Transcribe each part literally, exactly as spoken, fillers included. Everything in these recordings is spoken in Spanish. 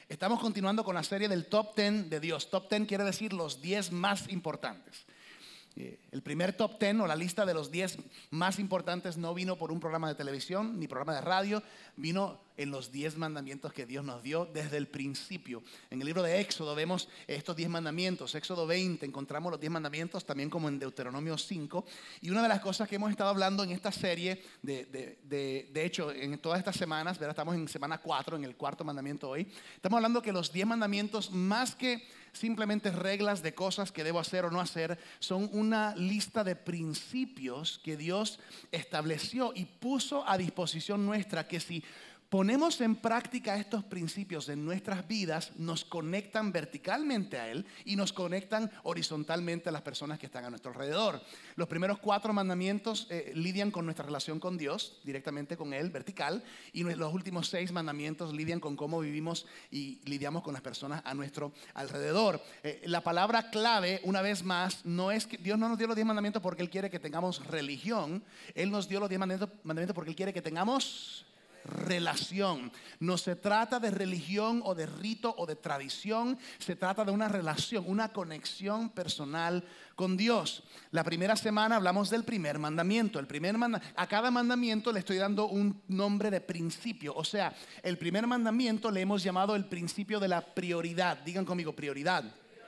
Estamos continuando con la serie del Top Ten de Dios. Top Ten quiere decir los diez más importantes. El primer Top Ten o la lista de los diez más importantes no vino por un programa de televisión ni programa de radio, vino en los diez mandamientos que Dios nos dio desde el principio. En el libro de Éxodo vemos estos diez mandamientos. Éxodo veinte encontramos los diez mandamientos, también como en Deuteronomio cinco. Y una de las cosas que hemos estado hablando en esta serie, de, de, de, de hecho en todas estas semanas, ¿verdad? Estamos en semana cuatro, en el cuarto mandamiento hoy. Estamos hablando que los diez mandamientos, más que simplemente reglas de cosas que debo hacer o no hacer, son una lista de principios que Dios estableció y puso a disposición nuestra, que si ponemos en práctica estos principios en nuestras vidas, nos conectan verticalmente a Él y nos conectan horizontalmente a las personas que están a nuestro alrededor. Los primeros cuatro mandamientos eh, lidian con nuestra relación con Dios, directamente con Él, vertical, y los últimos seis mandamientos lidian con cómo vivimos y lidiamos con las personas a nuestro alrededor. Eh, la palabra clave, una vez más, no es que Dios no nos dio los diez mandamientos porque Él quiere que tengamos religión. Él nos dio los diez mandamientos, mandamientos porque Él quiere que tengamos relación. No se trata de religión o de rito o de tradición, se trata de una relación, una conexión personal con Dios. La primera semana hablamos del primer mandamiento. El primer manda- a cada mandamiento le estoy dando un nombre de principio. O sea, el primer mandamiento le hemos llamado el principio de la prioridad. Digan conmigo, prioridad.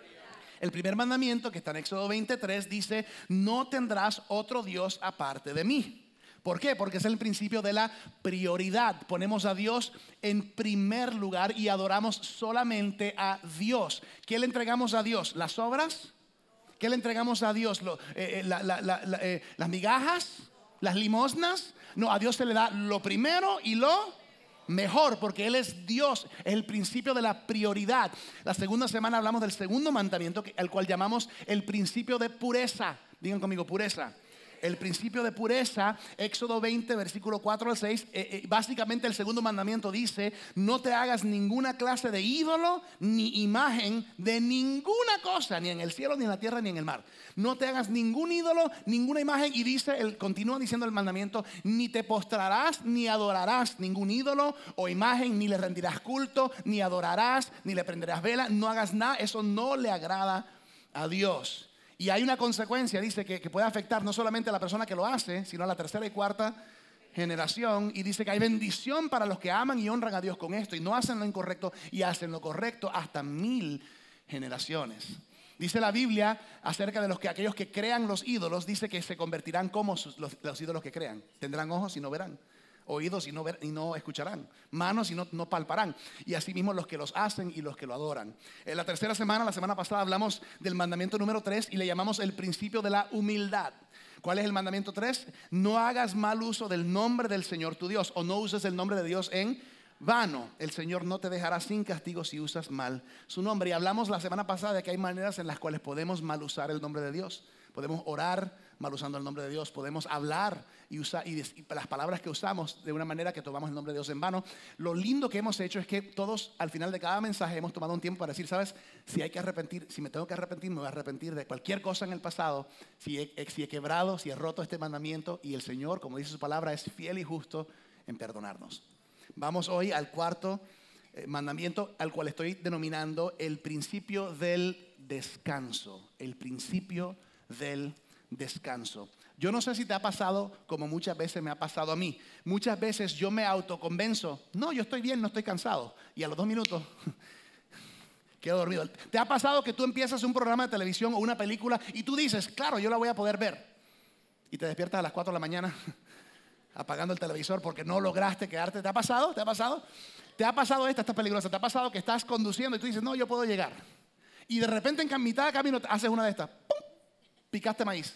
El primer mandamiento, que está en Éxodo veintitrés, dice: no tendrás otro Dios aparte de mí. ¿Por qué? Porque es el principio de la prioridad. Ponemos a Dios en primer lugar y adoramos solamente a Dios. ¿Qué le entregamos a Dios? ¿Las obras? ¿Qué le entregamos a Dios? Lo, eh, la, la, la, la, eh, ¿Las migajas? ¿Las limosnas? No, a Dios se le da lo primero y lo mejor, porque Él es Dios, es el principio de la prioridad. La segunda semana hablamos del segundo mandamiento, al cual llamamos el principio de pureza. Digan conmigo, pureza. El principio de pureza, Éxodo veinte, versículo cuatro al seis, eh, eh, básicamente el segundo mandamiento dice: no te hagas ninguna clase de ídolo ni imagen de ninguna cosa, ni en el cielo, ni en la tierra, ni en el mar. No te hagas ningún ídolo, ninguna imagen. Y dice, el, continúa diciendo el mandamiento: ni te postrarás ni adorarás ningún ídolo o imagen, ni le rendirás culto, ni adorarás, ni le prenderás vela. No hagas nada, eso no le agrada a Dios. Y hay una consecuencia, dice, que, que puede afectar no solamente a la persona que lo hace, sino a la tercera y cuarta generación. Y dice que hay bendición para los que aman y honran a Dios con esto, y no hacen lo incorrecto y hacen lo correcto hasta mil generaciones. Dice la Biblia acerca de los que aquellos que crean los ídolos, dice que se convertirán como sus, los, los ídolos que crean. Tendrán ojos y no verán, oídos y no, ver, y no escucharán, manos y no, no palparán, y asimismo los que los hacen y los que lo adoran. En la tercera semana, la semana pasada, hablamos del mandamiento número tres y le llamamos el principio de la humildad. ¿Cuál es el mandamiento tres? No hagas mal uso del nombre del Señor tu Dios, o no uses el nombre de Dios en vano. El Señor no te dejará sin castigo si usas mal su nombre. Y hablamos la semana pasada de que hay maneras en las cuales podemos mal usar el nombre de Dios. Podemos orar mal usando el nombre de Dios, podemos hablar y usar y, y las palabras que usamos de una manera que tomamos el nombre de Dios en vano. Lo lindo que hemos hecho es que todos al final de cada mensaje hemos tomado un tiempo para decir: sabes, si hay que arrepentir, si me tengo que arrepentir, me voy a arrepentir de cualquier cosa en el pasado. Si he, si he quebrado, si he roto este mandamiento, y el Señor, como dice su palabra, es fiel y justo en perdonarnos. Vamos hoy al cuarto eh, mandamiento, al cual estoy denominando el principio del descanso. El principio del descanso. Yo no sé si te ha pasado como muchas veces me ha pasado a mí. Muchas veces yo me autoconvenzo: no, yo estoy bien, no estoy cansado. Y a los dos minutos quedo dormido. ¿Te ha pasado que tú empiezas un programa de televisión o una película y tú dices: claro, yo la voy a poder ver? Y te despiertas a las cuatro de la mañana apagando el televisor porque no lograste quedarte. ¿Te ha pasado? ¿Te ha pasado? ¿Te ha pasado esta? Esta es peligrosa. ¿Te ha pasado que estás conduciendo y tú dices: no, yo puedo llegar? Y de repente en mitad de camino haces una de estas. ¡Pum! Picaste maíz.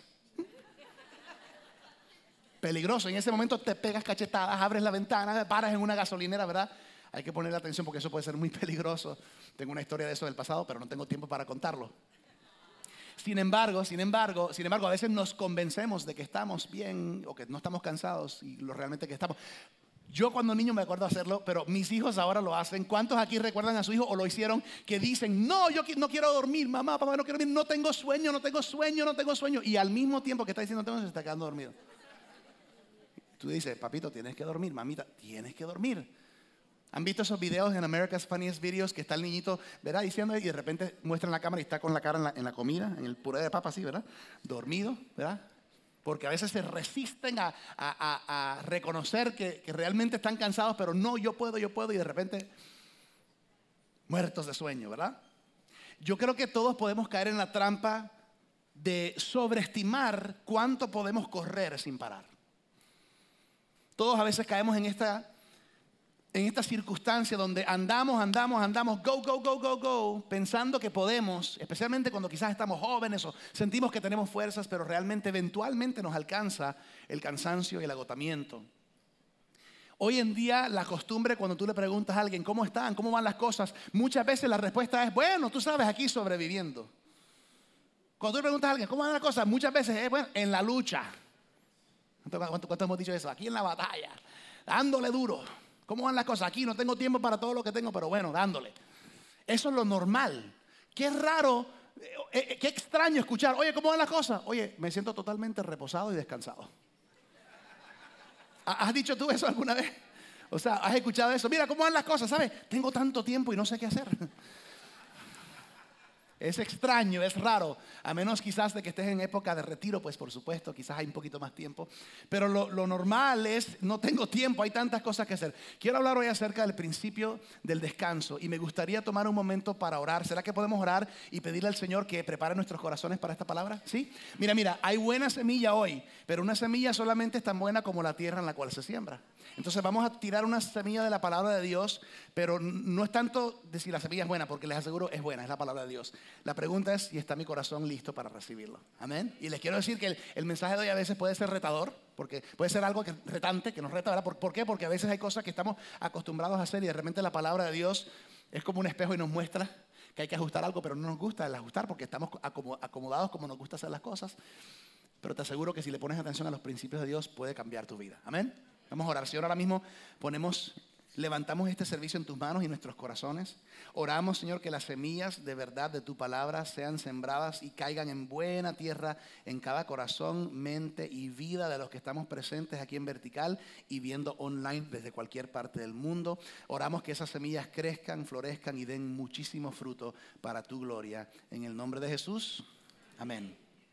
Peligroso. En ese momento te pegas cachetadas, abres la ventana, paras en una gasolinera, ¿verdad? Hay que ponerle atención porque eso puede ser muy peligroso. Tengo una historia de eso del pasado, pero no tengo tiempo para contarlo. Sin embargo, sin embargo, sin embargo, a veces nos convencemos de que estamos bien o que no estamos cansados y lo realmente que estamos. Yo cuando niño me acuerdo hacerlo, pero mis hijos ahora lo hacen. ¿Cuántos aquí recuerdan a su hijo o lo hicieron que dicen: no, yo no quiero dormir, mamá, papá, no quiero dormir, no tengo sueño, no tengo sueño, no tengo sueño? Y al mismo tiempo que está diciendo tengo, se está quedando dormido. Tú dices: papito, tienes que dormir, mamita, tienes que dormir. ¿Han visto esos videos en America's Funniest Videos que está el niñito, ¿verdad? Diciendo y de repente muestran la cámara y está con la cara en la, en la comida, en el puré de papa así, ¿verdad? Dormido, ¿verdad? Porque a veces se resisten a, a, a, a reconocer que, que realmente están cansados, pero no, yo puedo, yo puedo, y de repente muertos de sueño, ¿verdad? Yo creo que todos podemos caer en la trampa de sobreestimar cuánto podemos correr sin parar. Todos a veces caemos en esta... en esta circunstancia donde andamos, andamos, andamos, go, go, go, go, go, pensando que podemos, especialmente cuando quizás estamos jóvenes o sentimos que tenemos fuerzas, pero realmente eventualmente nos alcanza el cansancio y el agotamiento. Hoy en día la costumbre, cuando tú le preguntas a alguien cómo están, cómo van las cosas, muchas veces la respuesta es, bueno, tú sabes, aquí sobreviviendo. Cuando tú le preguntas a alguien cómo van las cosas, muchas veces es, bueno, en la lucha. ¿Cuánto, cuánto, cuánto hemos dicho eso? Aquí en la batalla, dándole duro. ¿Cómo van las cosas? Aquí no tengo tiempo para todo lo que tengo, pero bueno, dándole. Eso es lo normal. Qué raro, eh, qué extraño escuchar, oye, ¿cómo van las cosas? Oye, me siento totalmente reposado y descansado. ¿Has dicho tú eso alguna vez? O sea, ¿has escuchado eso? Mira, ¿cómo van las cosas? ¿Sabes? Tengo tanto tiempo y no sé qué hacer. Es extraño, es raro, a menos quizás de que estés en época de retiro, pues por supuesto, quizás hay un poquito más tiempo. Pero lo, lo normal es, no tengo tiempo, hay tantas cosas que hacer. Quiero hablar hoy acerca del principio del descanso y me gustaría tomar un momento para orar. ¿Será que podemos orar y pedirle al Señor que prepare nuestros corazones para esta palabra? ¿Sí? Mira, mira, hay buena semilla hoy, pero una semilla solamente es tan buena como la tierra en la cual se siembra. Entonces vamos a tirar una semilla de la palabra de Dios, pero no es tanto de si la semilla es buena, porque les aseguro es buena, es la palabra de Dios. La pregunta es si está mi corazón listo para recibirlo. Amén. Y les quiero decir que el, el mensaje de hoy a veces puede ser retador, porque puede ser algo que, retante, que nos reta, ¿verdad? ¿Por, ¿Por qué? Porque a veces hay cosas que estamos acostumbrados a hacer y de repente la palabra de Dios es como un espejo y nos muestra que hay que ajustar algo, pero no nos gusta el ajustar porque estamos acomodados como nos gusta hacer las cosas. Pero te aseguro que si le pones atención a los principios de Dios puede cambiar tu vida. Amén. Vamos a orar. Señor, ahora mismo ponemos, levantamos este servicio en tus manos y nuestros corazones. Oramos, Señor, que las semillas de verdad de tu palabra sean sembradas y caigan en buena tierra en cada corazón, mente y vida de los que estamos presentes aquí en Vertical y viendo online desde cualquier parte del mundo. Oramos que esas semillas crezcan, florezcan y den muchísimo fruto para tu gloria. En el nombre de Jesús. Amén.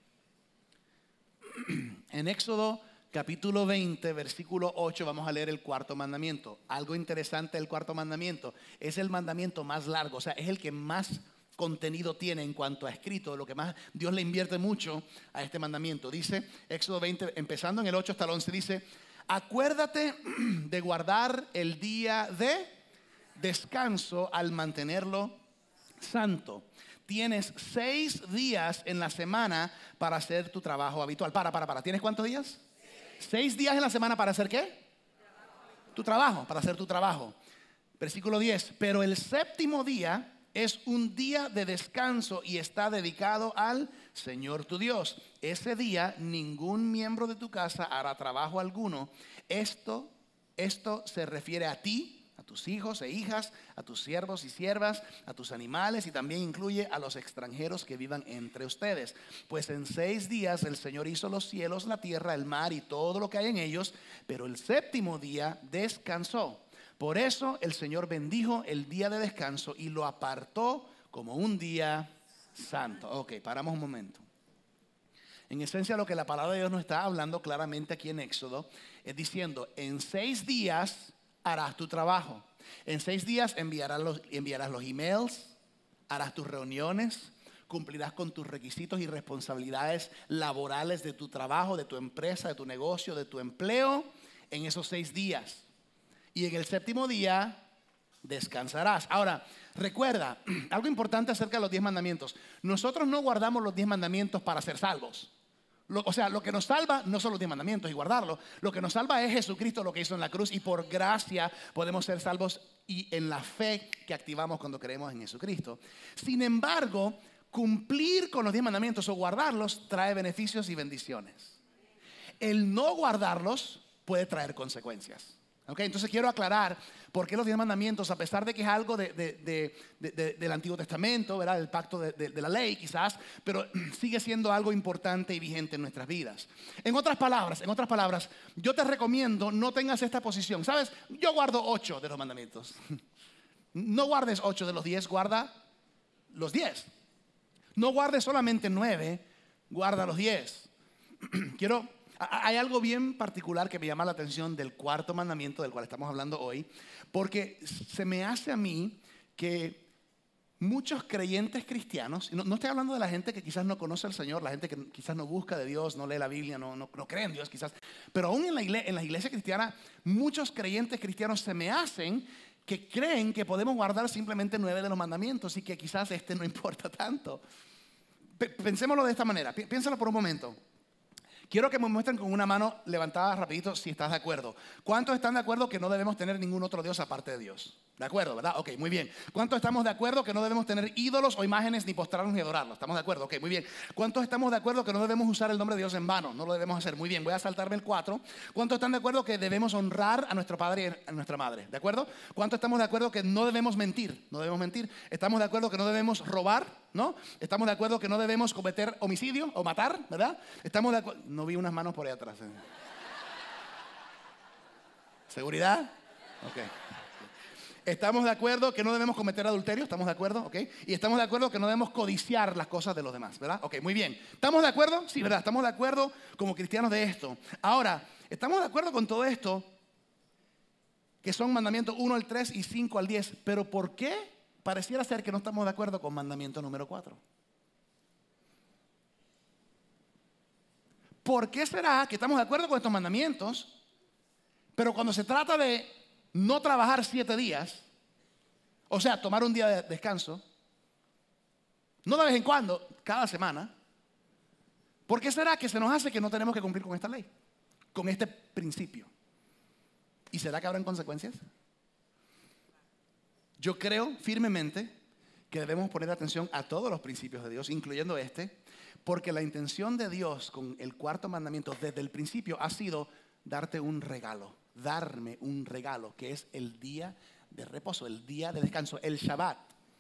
En Éxodo capítulo veinte, versículo ocho, vamos a leer el cuarto mandamiento. Algo interesante del cuarto mandamiento, es el mandamiento más largo, o sea, es el que más contenido tiene en cuanto a escrito, lo que más Dios le invierte mucho a este mandamiento. Dice, Éxodo veinte, empezando en el ocho hasta el once, dice, acuérdate de guardar el día de descanso al mantenerlo santo. Tienes seis días en la semana para hacer tu trabajo habitual. Para, para, para. ¿Tienes cuántos días? Seis días en la semana para hacer ¿qué? Tu trabajo, para hacer tu trabajo. Versículo diez. Pero el séptimo día es un día de descanso y está dedicado al Señor tu Dios. Ese día ningún miembro de tu casa hará trabajo alguno. Esto, esto se refiere a ti, a tus hijos e hijas, a tus siervos y siervas, a tus animales y también incluye a los extranjeros que vivan entre ustedes. Pues en seis días el Señor hizo los cielos, la tierra, el mar y todo lo que hay en ellos, pero el séptimo día descansó. Por eso el Señor bendijo el día de descanso y lo apartó como un día santo. Ok, paramos un momento. En esencia lo que la palabra de Dios nos está hablando claramente aquí en Éxodo es diciendo, en seis días harás tu trabajo. En seis días enviarás los, enviarás los emails, harás tus reuniones, cumplirás con tus requisitos y responsabilidades laborales de tu trabajo, de tu empresa, de tu negocio, de tu empleo en esos seis días. Y en el séptimo día descansarás. Ahora, recuerda, algo importante acerca de los diez mandamientos. Nosotros no guardamos los diez mandamientos para ser salvos. Lo, o sea, lo que nos salva no son los diez mandamientos y guardarlo. Lo que nos salva es Jesucristo, lo que hizo en la cruz. Y por gracia podemos ser salvos y en la fe que activamos cuando creemos en Jesucristo. Sin embargo, cumplir con los diez mandamientos o guardarlos trae beneficios y bendiciones. El no guardarlos puede traer consecuencias. Okay, entonces quiero aclarar por qué los diez mandamientos, a pesar de que es algo de, de, de, de, de, del Antiguo Testamento, ¿verdad? Del pacto de, de, de la ley quizás, pero sigue siendo algo importante y vigente en nuestras vidas. En otras palabras, en otras palabras, yo te recomiendo no tengas esta posición. ¿Sabes? Yo guardo ocho de los mandamientos. No guardes ocho de los diez, guarda los diez. No guardes solamente nueve, guarda los diez. Quiero... Hay algo bien particular que me llama la atención del cuarto mandamiento del cual estamos hablando hoy, porque se me hace a mí que muchos creyentes cristianos, no, no estoy hablando de la gente que quizás no conoce al Señor, la gente que quizás no busca de Dios, no lee la Biblia, no, no, no cree en Dios quizás, pero aún en la, iglesia, en la iglesia cristiana, muchos creyentes cristianos se me hacen que creen que podemos guardar simplemente nueve de los mandamientos y que quizás este no importa tanto. P- pensémoslo de esta manera, pi- piénsalo por un momento. Quiero que me muestren con una mano levantada rapidito si estás de acuerdo. ¿Cuántos están de acuerdo que no debemos tener ningún otro Dios aparte de Dios? ¿De acuerdo, verdad? Ok, muy bien. ¿Cuántos estamos de acuerdo que no debemos tener ídolos o imágenes ni postrarnos ni adorarlos? ¿Estamos de acuerdo? Ok, muy bien. ¿Cuántos estamos de acuerdo que no debemos usar el nombre de Dios en vano? No lo debemos hacer. Muy bien, voy a saltarme el cuatro. ¿Cuántos están de acuerdo que debemos honrar a nuestro padre y a nuestra madre? ¿De acuerdo? ¿Cuántos estamos de acuerdo que no debemos mentir? No debemos mentir. ¿Estamos de acuerdo que no debemos robar? ¿No? ¿Estamos de acuerdo que no debemos cometer homicidio o matar? ¿Verdad? ¿Estamos de acuerdo? No vi unas manos por ahí atrás. ¿eh? ¿Seguridad? Ok. ¿Estamos de acuerdo que no debemos cometer adulterio? ¿Estamos de acuerdo? ¿Ok? Y estamos de acuerdo que no debemos codiciar las cosas de los demás, ¿verdad? Ok, muy bien. ¿Estamos de acuerdo? Sí, ¿verdad? Estamos de acuerdo como cristianos de esto. Ahora, ¿estamos de acuerdo con todo esto? Que son mandamientos uno al tres y cinco al diez. Pero ¿por qué pareciera ser que no estamos de acuerdo con mandamiento número cuatro? ¿Por qué será que estamos de acuerdo con estos mandamientos, pero cuando se trata de no trabajar siete días, o sea, tomar un día de descanso, no de vez en cuando, cada semana, ¿por qué será que se nos hace que no tenemos que cumplir con esta ley, con este principio? ¿Y será que habrán consecuencias? Yo creo firmemente que debemos poner atención a todos los principios de Dios, incluyendo este, porque la intención de Dios con el cuarto mandamiento desde el principio ha sido darte un regalo, darme un regalo, que es el día de reposo, el día de descanso, el Shabbat.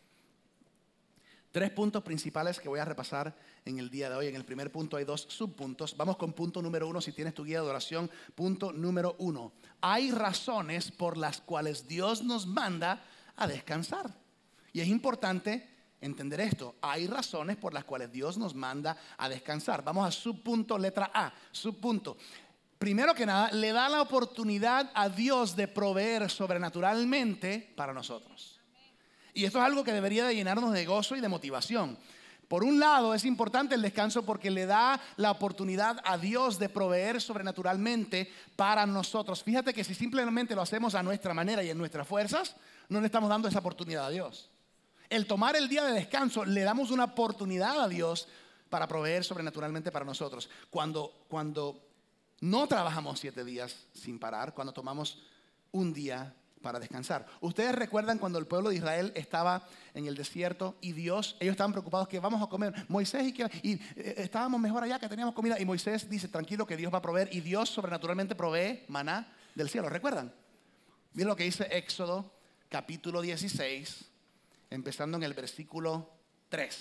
Tres puntos principales que voy a repasar en el día de hoy. En el primer punto hay dos subpuntos. Vamos con punto número uno, si tienes tu guía de oración. Punto número uno. Hay razones por las cuales Dios nos manda a descansar. Y es importante entender esto. Hay razones por las cuales Dios nos manda a descansar. Vamos a subpunto, letra A. Subpunto. Primero que nada, le da la oportunidad a Dios de proveer sobrenaturalmente para nosotros. Y esto es algo que debería de llenarnos de gozo y de motivación. Por un lado, es importante el descanso porque le da la oportunidad a Dios de proveer sobrenaturalmente para nosotros. Fíjate que si simplemente lo hacemos a nuestra manera y en nuestras fuerzas, no le estamos dando esa oportunidad a Dios. El tomar el día de descanso, le damos una oportunidad a Dios para proveer sobrenaturalmente para nosotros. Cuando, cuando no trabajamos siete días sin parar, cuando tomamos un día para descansar. Ustedes recuerdan cuando el pueblo de Israel estaba en el desierto y Dios, ellos estaban preocupados que vamos a comer. Moisés y, que, y eh, estábamos mejor allá que teníamos comida. Y Moisés dice, tranquilo que Dios va a proveer. Y Dios sobrenaturalmente provee maná del cielo. ¿Recuerdan? Miren lo que dice Éxodo capítulo dieciséis, empezando en el versículo tres.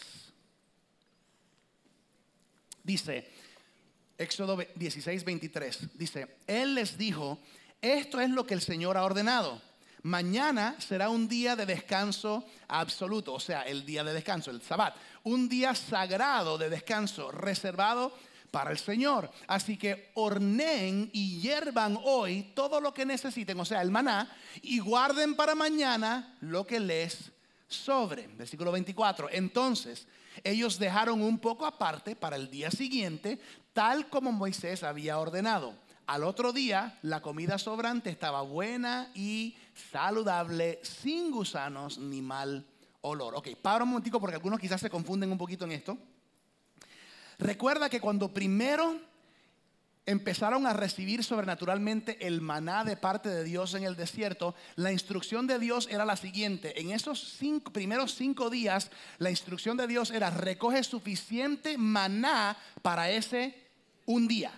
Dice, Éxodo dieciséis, veintitrés, dice, Él les dijo, esto es lo que el Señor ha ordenado. Mañana será un día de descanso absoluto, o sea, el día de descanso, el Sabbat. Un día sagrado de descanso, reservado para el Señor. Así que horneen y hiervan hoy todo lo que necesiten, o sea, el maná, y guarden para mañana lo que les sobre. Versículo veinticuatro. Entonces, ellos dejaron un poco aparte para el día siguiente, tal como Moisés había ordenado. Al otro día, la comida sobrante estaba buena y saludable, sin gusanos ni mal olor. Ok, para un momentico porque algunos quizás se confunden un poquito en esto. Recuerda que cuando primero empezaron a recibir sobrenaturalmente el maná de parte de Dios en el desierto, la instrucción de Dios era la siguiente. En esos cinco, primeros cinco días, la instrucción de Dios era recoge suficiente maná para ese un día.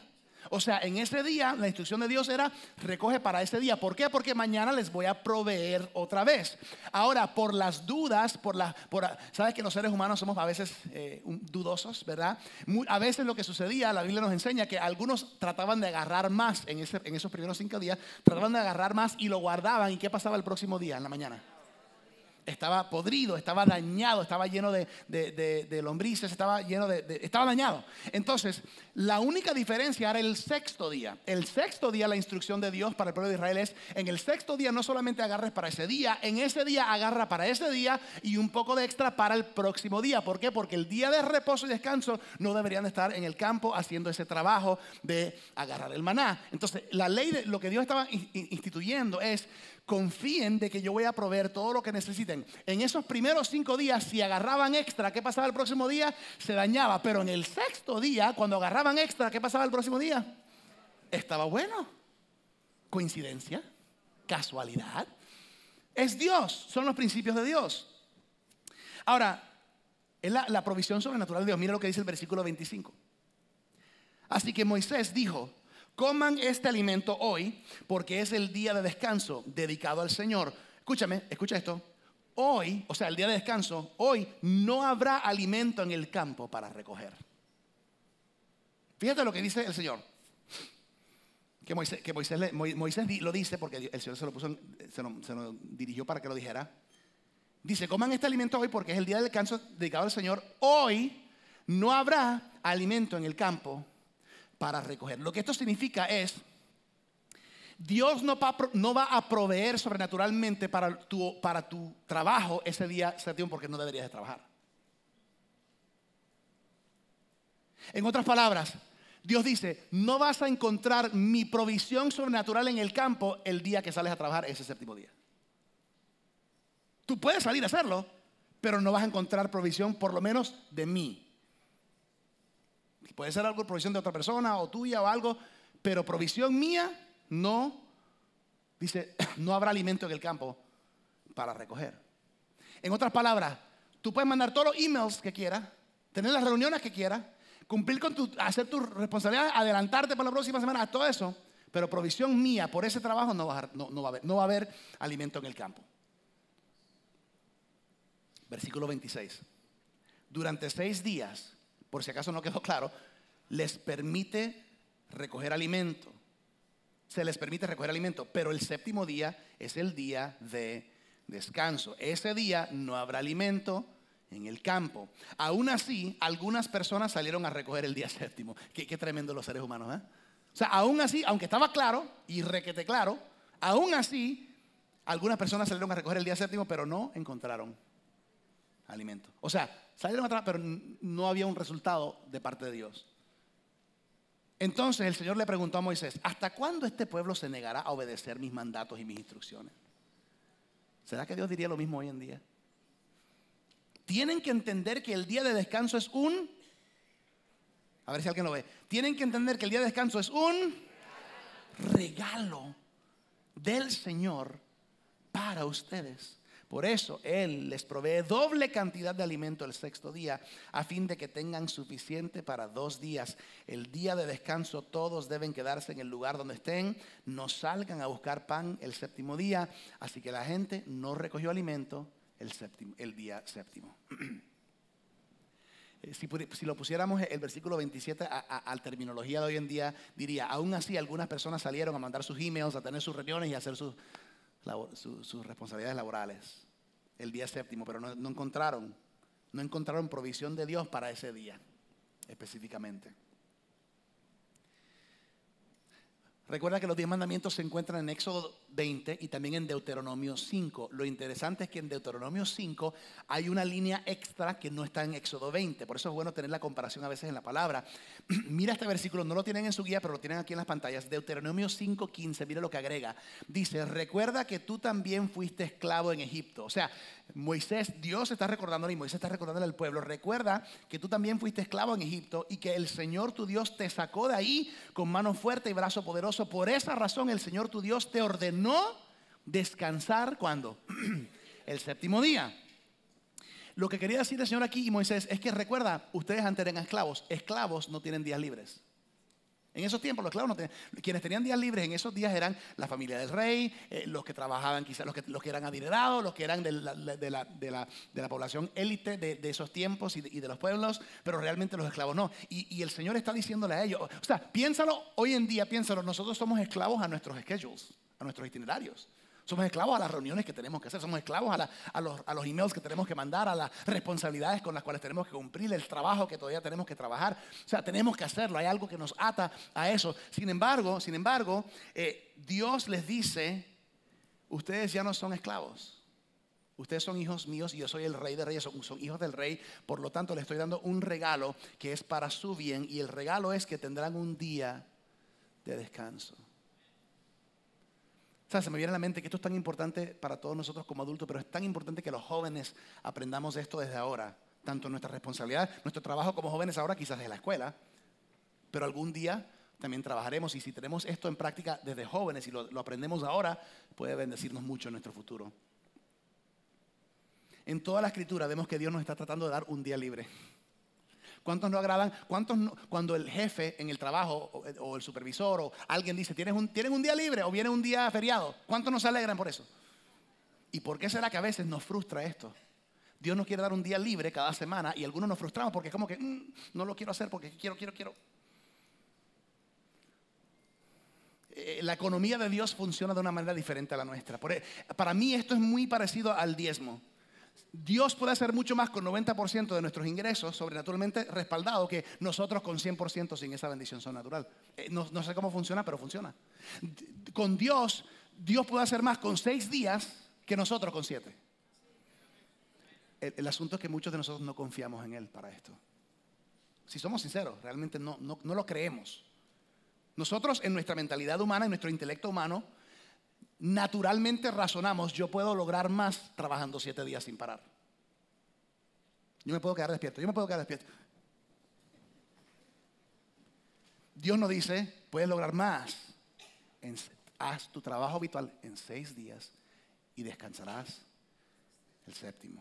O sea, en ese día la instrucción de Dios era recoge para ese día. ¿Por qué? Porque mañana les voy a proveer otra vez. Ahora, por las dudas, por la, por, sabes que los seres humanos somos a veces eh, dudosos, ¿verdad? Muy, a veces lo que sucedía, la Biblia nos enseña que algunos trataban de agarrar más en, ese, en esos primeros cinco días, trataban de agarrar más y lo guardaban. ¿Y qué pasaba el próximo día, en la mañana? Estaba podrido, estaba dañado, estaba lleno de, de, de, de lombrices, estaba lleno de, de, estaba dañado. Entonces, la única diferencia era el sexto día. El sexto día, la instrucción de Dios para el pueblo de Israel es, en el sexto día no solamente agarres para ese día, en ese día agarra para ese día y un poco de extra para el próximo día. ¿Por qué? Porque el día de reposo y descanso no deberían estar en el campo haciendo ese trabajo de agarrar el maná. Entonces, la ley de lo que Dios estaba instituyendo es, confíen de que yo voy a proveer todo lo que necesiten. En esos primeros cinco días, si agarraban extra, ¿qué pasaba el próximo día? Se dañaba. Pero en el sexto día, cuando agarraban extra, ¿qué pasaba el próximo día? Estaba bueno. ¿Coincidencia? ¿Casualidad? Es Dios, son los principios de Dios. Ahora, es la, la provisión sobrenatural de Dios. Mira lo que dice el versículo veinticinco. Así que Moisés dijo, coman este alimento hoy porque es el día de descanso dedicado al Señor. Escúchame, escucha esto. Hoy, o sea, el día de descanso, hoy no habrá alimento en el campo para recoger. Fíjate lo que dice el Señor. Que Moisés, que Moisés, Moisés lo dice porque el Señor se lo puso, se lo, se lo dirigió para que lo dijera. Dice, coman este alimento hoy porque es el día de descanso dedicado al Señor. Hoy no habrá alimento en el campo para recoger. Lo que esto significa es, Dios no va, no va a proveer sobrenaturalmente para tu, para tu trabajo ese día séptimo porque no deberías de trabajar. En otras palabras, Dios dice, no vas a encontrar mi provisión sobrenatural en el campo el día que sales a trabajar ese séptimo día. Tú puedes salir a hacerlo, pero no vas a encontrar provisión por lo menos de mí. Puede ser algo provisión de otra persona o tuya o algo, pero provisión mía no, dice, no habrá alimento en el campo para recoger. En otras palabras, tú puedes mandar todos los emails que quieras, tener las reuniones que quieras, cumplir con tu, hacer tus responsabilidades, adelantarte para la próxima semana, todo eso, pero provisión mía por ese trabajo no va a, no, no va a haber, no va a haber alimento en el campo. Versículo veintiséis. Durante seis días, por si acaso no quedó claro, les permite recoger alimento. Se les permite recoger alimento, pero el séptimo día es el día de descanso. Ese día no habrá alimento en el campo. Aún así, algunas personas salieron a recoger el día séptimo. Qué, qué tremendo los seres humanos, ¿eh? O sea, aún así, aunque estaba claro y requete claro, aún así, algunas personas salieron a recoger el día séptimo, pero no encontraron alimento. O sea, salieron atrás, pero no había un resultado de parte de Dios. Entonces el Señor le preguntó a Moisés, ¿hasta cuándo este pueblo se negará a obedecer mis mandatos y mis instrucciones? ¿Será que Dios diría lo mismo hoy en día? Tienen que entender que el día de descanso es un... A ver si alguien lo ve. Tienen que entender que el día de descanso es un regalo del Señor para ustedes. Por eso Él les provee doble cantidad de alimento el sexto día, a fin de que tengan suficiente para dos días. El día de descanso todos deben quedarse en el lugar donde estén. No salgan a buscar pan el séptimo día. Así que la gente no recogió alimento el, séptimo, el día séptimo. Si, si lo pusiéramos el versículo veintisiete a, a, a la terminología de hoy en día, diría, aún así algunas personas salieron a mandar sus emails, a tener sus reuniones y a hacer sus... Sus, sus responsabilidades laborales el día séptimo, pero no, no encontraron no encontraron provisión de Dios para ese día específicamente. Recuerda que los diez mandamientos se encuentran en Éxodo veinte y también en Deuteronomio cinco. Lo interesante es que en Deuteronomio cinco hay una línea extra que no está en Éxodo veinte. Por eso es bueno tener la comparación a veces en la palabra. Mira este versículo, no lo tienen en su guía, pero lo tienen aquí en las pantallas. Deuteronomio cinco quince, mira lo que agrega. Dice, recuerda que tú también fuiste esclavo en Egipto. O sea, Moisés, Dios está recordándole y Moisés está recordándole al pueblo. Recuerda que tú también fuiste esclavo en Egipto y que el Señor tu Dios te sacó de ahí con mano fuerte y brazo poderoso. Por esa razón el Señor tu Dios te ordenó descansar, ¿cuándo? El séptimo día. Lo que quería decir el Señor aquí y Moisés es que recuerda, ustedes antes eran esclavos. Esclavos no tienen días libres. En esos tiempos los esclavos no tenían, quienes tenían días libres en esos días eran la familia del rey, eh, los que trabajaban quizás, los que, los que eran adinerados, los que eran de la, de la, de la, de la población élite de, de esos tiempos y de, y de los pueblos, pero realmente los esclavos no. Y, y el Señor está diciéndole a ellos, o sea, piénsalo hoy en día, piénsalo, nosotros somos esclavos a nuestros schedules, a nuestros itinerarios. Somos esclavos a las reuniones que tenemos que hacer, somos esclavos a, la, a, los, a los emails que tenemos que mandar, a las responsabilidades con las cuales tenemos que cumplir, el trabajo que todavía tenemos que trabajar. O sea, tenemos que hacerlo, hay algo que nos ata a eso. Sin embargo, sin embargo, eh, Dios les dice, ustedes ya no son esclavos. Ustedes son hijos míos y yo soy el rey de reyes, son, son hijos del rey. Por lo tanto, les estoy dando un regalo que es para su bien. Y el regalo es que tendrán un día de descanso. O sea, se me viene a la mente que esto es tan importante para todos nosotros como adultos, pero es tan importante que los jóvenes aprendamos esto desde ahora. Tanto nuestra responsabilidad, nuestro trabajo como jóvenes ahora quizás es la escuela, pero algún día también trabajaremos. Y si tenemos esto en práctica desde jóvenes y lo, lo aprendemos ahora, puede bendecirnos mucho en nuestro futuro. En toda la escritura vemos que Dios nos está tratando de dar un día libre. ¿Cuántos no agradan? ¿Cuántos no, cuando el jefe en el trabajo o, o el supervisor o alguien dice, ¿tienes un, ¿tienes un día libre o viene un día feriado? ¿Cuántos no se alegran por eso? ¿Y por qué será que a veces nos frustra esto? Dios nos quiere dar un día libre cada semana y algunos nos frustramos porque es como que mmm, no lo quiero hacer porque quiero, quiero, quiero. Eh, la economía de Dios funciona de una manera diferente a la nuestra. Por, para mí esto es muy parecido al diezmo. Dios puede hacer mucho más con noventa por ciento de nuestros ingresos sobrenaturalmente respaldado que nosotros con cien por ciento sin esa bendición sobrenatural. Eh, no, no sé cómo funciona, pero funciona. Con Dios, Dios puede hacer más con seis días que nosotros con siete. El, el asunto es que muchos de nosotros no confiamos en Él para esto. Si somos sinceros, realmente no, no, no lo creemos. Nosotros en nuestra mentalidad humana, en nuestro intelecto humano, naturalmente razonamos, yo puedo lograr más trabajando siete días sin parar. Yo me puedo quedar despierto, yo me puedo quedar despierto. Dios nos dice, puedes lograr más. En, haz tu trabajo habitual en seis días y descansarás el séptimo.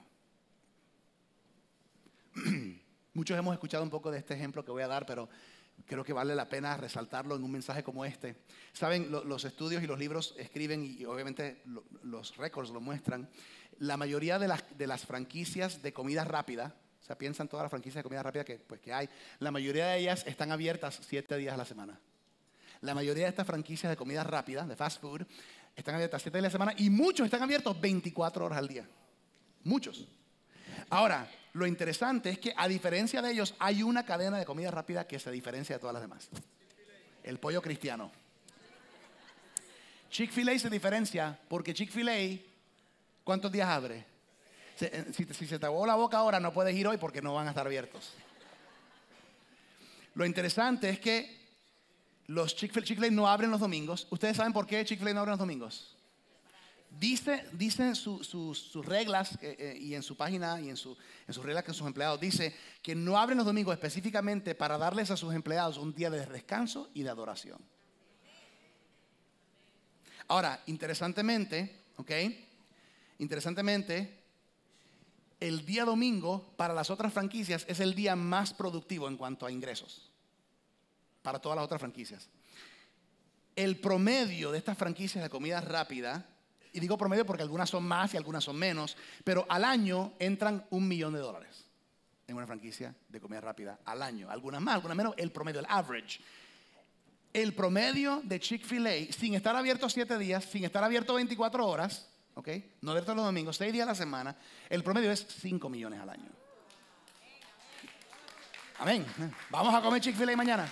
Muchos hemos escuchado un poco de este ejemplo que voy a dar, pero creo que vale la pena resaltarlo en un mensaje como este. Saben, lo, los estudios y los libros escriben y, y obviamente lo, los récords lo muestran. La mayoría de las, de las franquicias de comida rápida, o sea, piensan todas las franquicias de comida rápida que, pues, que hay, la mayoría de ellas están abiertas siete días a la semana. La mayoría de estas franquicias de comida rápida, de fast food, están abiertas siete días a la semana y muchos están abiertos veinticuatro horas al día. Muchos. Ahora, lo interesante es que a diferencia de ellos hay una cadena de comida rápida que se diferencia de todas las demás. El pollo cristiano. Chick-fil-A se diferencia porque Chick-fil-A, ¿cuántos días abre? Si, si se te aguó la boca ahora no puedes ir hoy porque no van a estar abiertos. Lo interesante es que los Chick-fil-A Chick-fil-A no abren los domingos. ¿Ustedes saben por qué Chick-fil-A no abre los domingos? Dice, dicen su, su, sus reglas eh, eh, y en su página y en, su, en sus reglas con sus empleados, dice que no abren los domingos específicamente para darles a sus empleados un día de descanso y de adoración. Ahora, interesantemente, ¿ok? Interesantemente, el día domingo para las otras franquicias es el día más productivo en cuanto a ingresos. Para todas las otras franquicias. El promedio de estas franquicias de comida rápida, y digo promedio porque algunas son más y algunas son menos, pero al año entran un millón de dólares en una franquicia de comida rápida al año. Algunas más, algunas menos, el promedio, el average. El promedio de Chick-fil-A, sin estar abierto siete días, sin estar abierto veinticuatro horas, ¿ok? No abierto los domingos, seis días a la semana, el promedio es cinco millones al año. Amén. Vamos a comer Chick-fil-A mañana.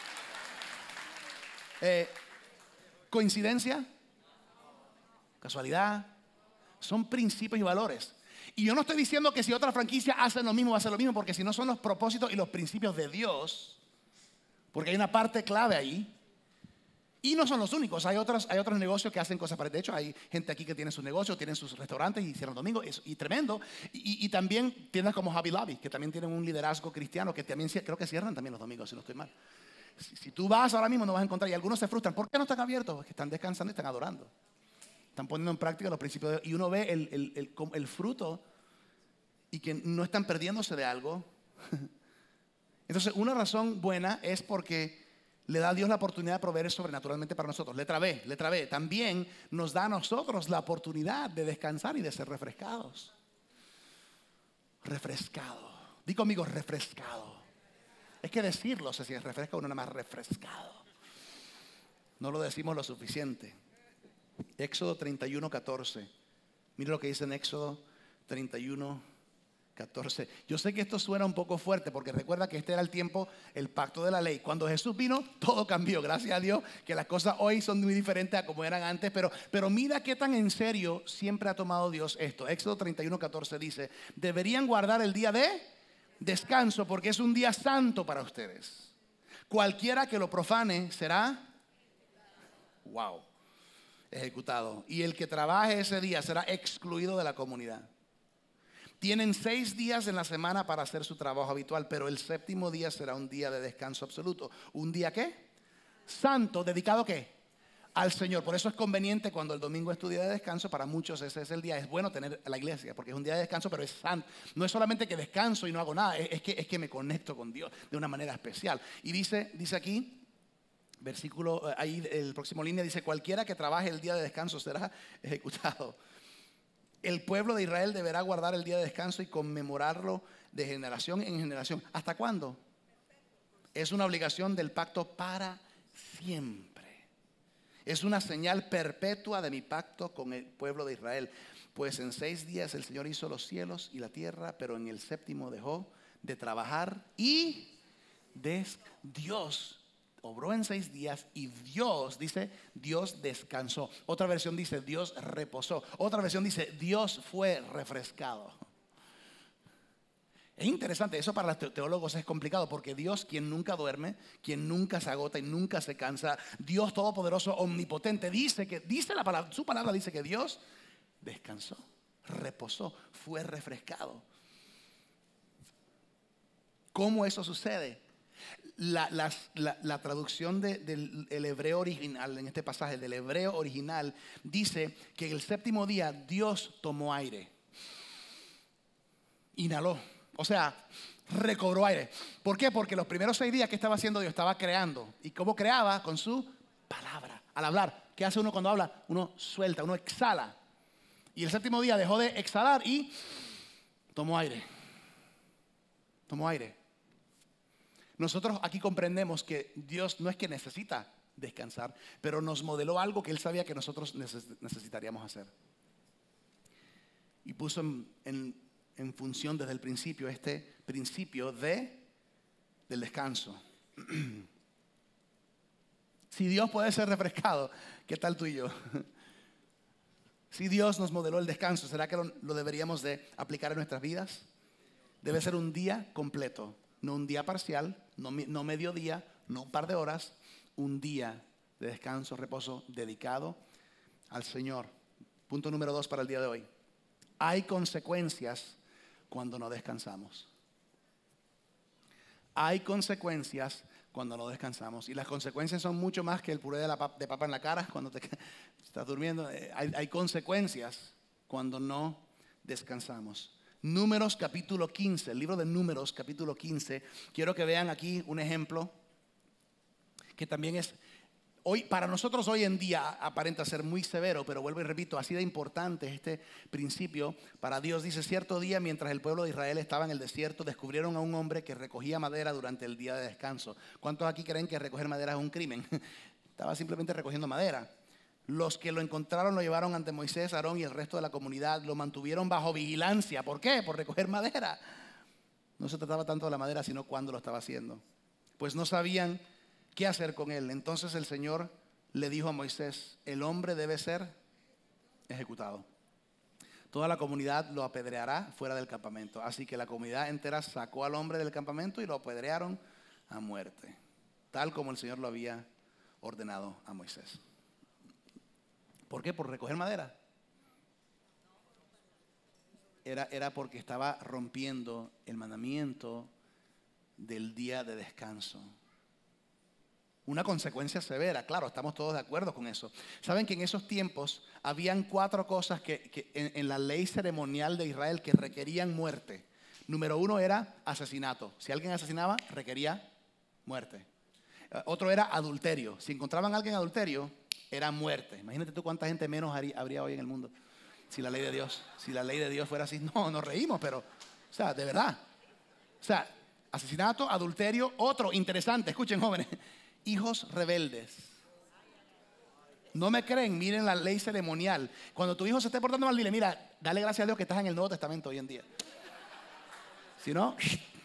Eh, ¿Coincidencia? ¿Casualidad? Son principios y valores. Y yo no estoy diciendo que si otra franquicia hacen lo mismo, va a ser lo mismo, porque si no son los propósitos y los principios de Dios, porque hay una parte clave ahí. Y no son los únicos, hay otros, hay otros negocios que hacen cosas parecidas. De hecho, hay gente aquí que tiene sus negocios, tienen sus restaurantes y cierran domingo, y, y tremendo. Y, y también tiendas como Hobby Lobby, que también tienen un liderazgo cristiano, que también creo que cierran también los domingos, si no estoy mal. Si, si tú vas ahora mismo no vas a encontrar, y algunos se frustran. ¿Por qué no están abiertos? Porque están descansando y están adorando. Están poniendo en práctica los principios de Dios. Y uno ve el, el, el, el fruto y que no están perdiéndose de algo. Entonces, una razón buena es porque le da a Dios la oportunidad de proveer sobrenaturalmente para nosotros. Letra B, letra B. También nos da a nosotros la oportunidad de descansar y de ser refrescados. Refrescado. Di conmigo, refrescado. Es que decirlo, o sea, si es refresca, uno nada más refrescado. No lo decimos lo suficiente. Éxodo treinta y uno, catorce. Mire lo que dice en Éxodo treinta y uno, catorce. Yo sé que esto suena un poco fuerte porque recuerda que este era el tiempo, el pacto de la ley. Cuando Jesús vino, todo cambió. Gracias a Dios que las cosas hoy son muy diferentes a como eran antes. Pero, pero mira qué tan en serio siempre ha tomado Dios esto. Éxodo treinta y uno, catorce dice: deberían guardar el día de descanso porque es un día santo para ustedes. Cualquiera que lo profane será, wow, ejecutado. Y el que trabaje ese día será excluido de la comunidad. Tienen seis días en la semana para hacer su trabajo habitual, pero el séptimo día será un día de descanso absoluto. ¿Un día qué? Santo, ¿dedicado qué? Al Señor. Por eso es conveniente cuando el domingo es tu día de descanso. Para muchos ese es el día. Es bueno tener la iglesia porque es un día de descanso, pero es santo. No es solamente que descanso y no hago nada, es que, es que me conecto con Dios de una manera especial. Y dice, dice aquí, versículo, ahí el próximo línea dice: cualquiera que trabaje el día de descanso será ejecutado. El pueblo de Israel deberá guardar el día de descanso y conmemorarlo de generación en generación. ¿Hasta cuándo? Es una obligación del pacto para siempre. Es una señal perpetua de mi pacto con el pueblo de Israel. Pues en seis días el Señor hizo los cielos y la tierra, pero en el séptimo dejó de trabajar y des Dios obró en seis días y Dios, dice, Dios descansó. Otra versión dice, Dios reposó. Otra versión dice, Dios fue refrescado. Es interesante, eso para los teólogos es complicado porque Dios, quien nunca duerme, quien nunca se agota y nunca se cansa, Dios todopoderoso, omnipotente, dice que, dice la palabra, su palabra dice que Dios descansó, reposó, fue refrescado. ¿Cómo eso sucede? La, la, la, la traducción de, del el hebreo original, en este pasaje del hebreo original, dice que el séptimo día Dios tomó aire, inhaló, o sea, recobró aire. ¿Por qué? Porque los primeros seis días que estaba haciendo Dios, estaba creando. ¿Y cómo creaba? Con su palabra. Al hablar, ¿qué hace uno cuando habla? Uno suelta, uno exhala. Y el séptimo día dejó de exhalar y tomó aire. Tomó aire. Nosotros aquí comprendemos que Dios no es que necesita descansar, pero nos modeló algo que Él sabía que nosotros necesitaríamos hacer. Y puso en, en, en función desde el principio este principio de, del descanso. Si Dios puede ser refrescado, ¿qué tal tú y yo? Si Dios nos modeló el descanso, ¿será que lo, lo deberíamos de aplicar en nuestras vidas? Debe ser un día completo. No un día parcial, no, no mediodía, no un par de horas, un día de descanso, reposo dedicado al Señor. Punto número dos para el día de hoy. Hay consecuencias cuando no descansamos. Hay consecuencias cuando no descansamos. Y las consecuencias son mucho más que el puré de, la pap de papa en la cara cuando te estás durmiendo. Hay, hay consecuencias cuando no descansamos. Números capítulo quince, el libro de Números capítulo quince. Quiero que vean aquí un ejemplo que también es, hoy, para nosotros hoy en día aparenta ser muy severo, pero vuelvo y repito, así de importante es este principio para Dios. Dice, cierto día mientras el pueblo de Israel estaba en el desierto, descubrieron a un hombre que recogía madera durante el día de descanso. ¿Cuántos aquí creen que recoger madera es un crimen? Estaba simplemente recogiendo madera. Los que lo encontraron lo llevaron ante Moisés, Aarón y el resto de la comunidad. Lo mantuvieron bajo vigilancia. ¿Por qué? Por recoger madera. No se trataba tanto de la madera, sino cuándo lo estaba haciendo. Pues no sabían qué hacer con él. Entonces el Señor le dijo a Moisés, el hombre debe ser ejecutado. Toda la comunidad lo apedreará fuera del campamento. Así que la comunidad entera sacó al hombre del campamento y lo apedrearon a muerte, tal como el Señor lo había ordenado a Moisés. ¿Por qué? ¿Por recoger madera? Era, era porque estaba rompiendo el mandamiento del día de descanso. Una consecuencia severa, claro, estamos todos de acuerdo con eso. Saben que en esos tiempos habían cuatro cosas que, que en, en la ley ceremonial de Israel que requerían muerte. Número uno era asesinato. Si alguien asesinaba, requería muerte. Otro era adulterio. Si encontraban a alguien adulterio, era muerte. Imagínate tú cuánta gente menos habría hoy en el mundo si la ley de Dios, si la ley de Dios fuera así. No, nos reímos, pero, o sea, de verdad. O sea, asesinato, adulterio. Otro interesante, escuchen jóvenes, hijos rebeldes. No me creen, miren la ley ceremonial. Cuando tu hijo se esté portando mal, dile, mira, dale gracias a Dios que estás en el Nuevo Testamento hoy en día. Si no,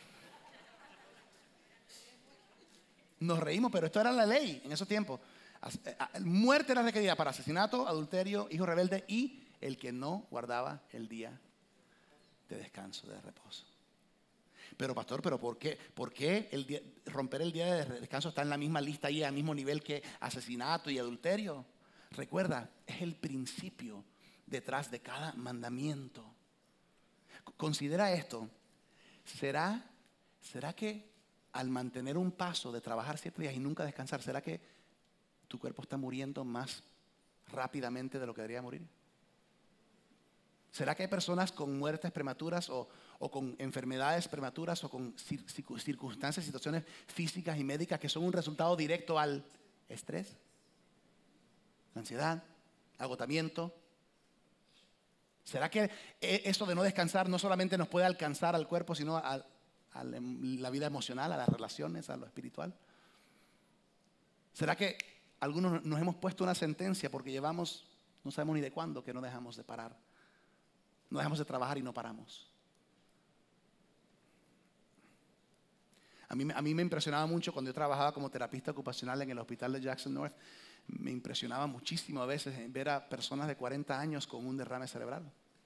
nos reímos, pero esto era la ley en esos tiempos. Muerte era requerida para asesinato, adulterio, hijo rebelde y el que no guardaba el día de descanso, de reposo. Pero pastor, ¿pero por qué? ¿Por qué el día, romper el día de descanso está en la misma lista y al mismo nivel que asesinato y adulterio? Recuerda, es el principio detrás de cada mandamiento. Considera esto. ¿Será, será que al mantener un paso de trabajar siete días y nunca descansar, será que tu cuerpo está muriendo más rápidamente de lo que debería morir? ¿Será que hay personas con muertes prematuras o, o con enfermedades prematuras o con circunstancias, situaciones físicas y médicas que son un resultado directo al estrés, ansiedad, agotamiento? ¿Será que eso de no descansar no solamente nos puede alcanzar al cuerpo, sino a, a la vida emocional, a las relaciones, a lo espiritual? ¿Será que algunos nos hemos puesto una sentencia porque llevamos, no sabemos ni de cuándo, que no dejamos de parar? No dejamos de trabajar y no paramos. A mí, a mí me impresionaba mucho cuando yo trabajaba como terapista ocupacional en el hospital de Jackson North. Me impresionaba muchísimo a veces ver a personas de cuarenta años con un derrame cerebral.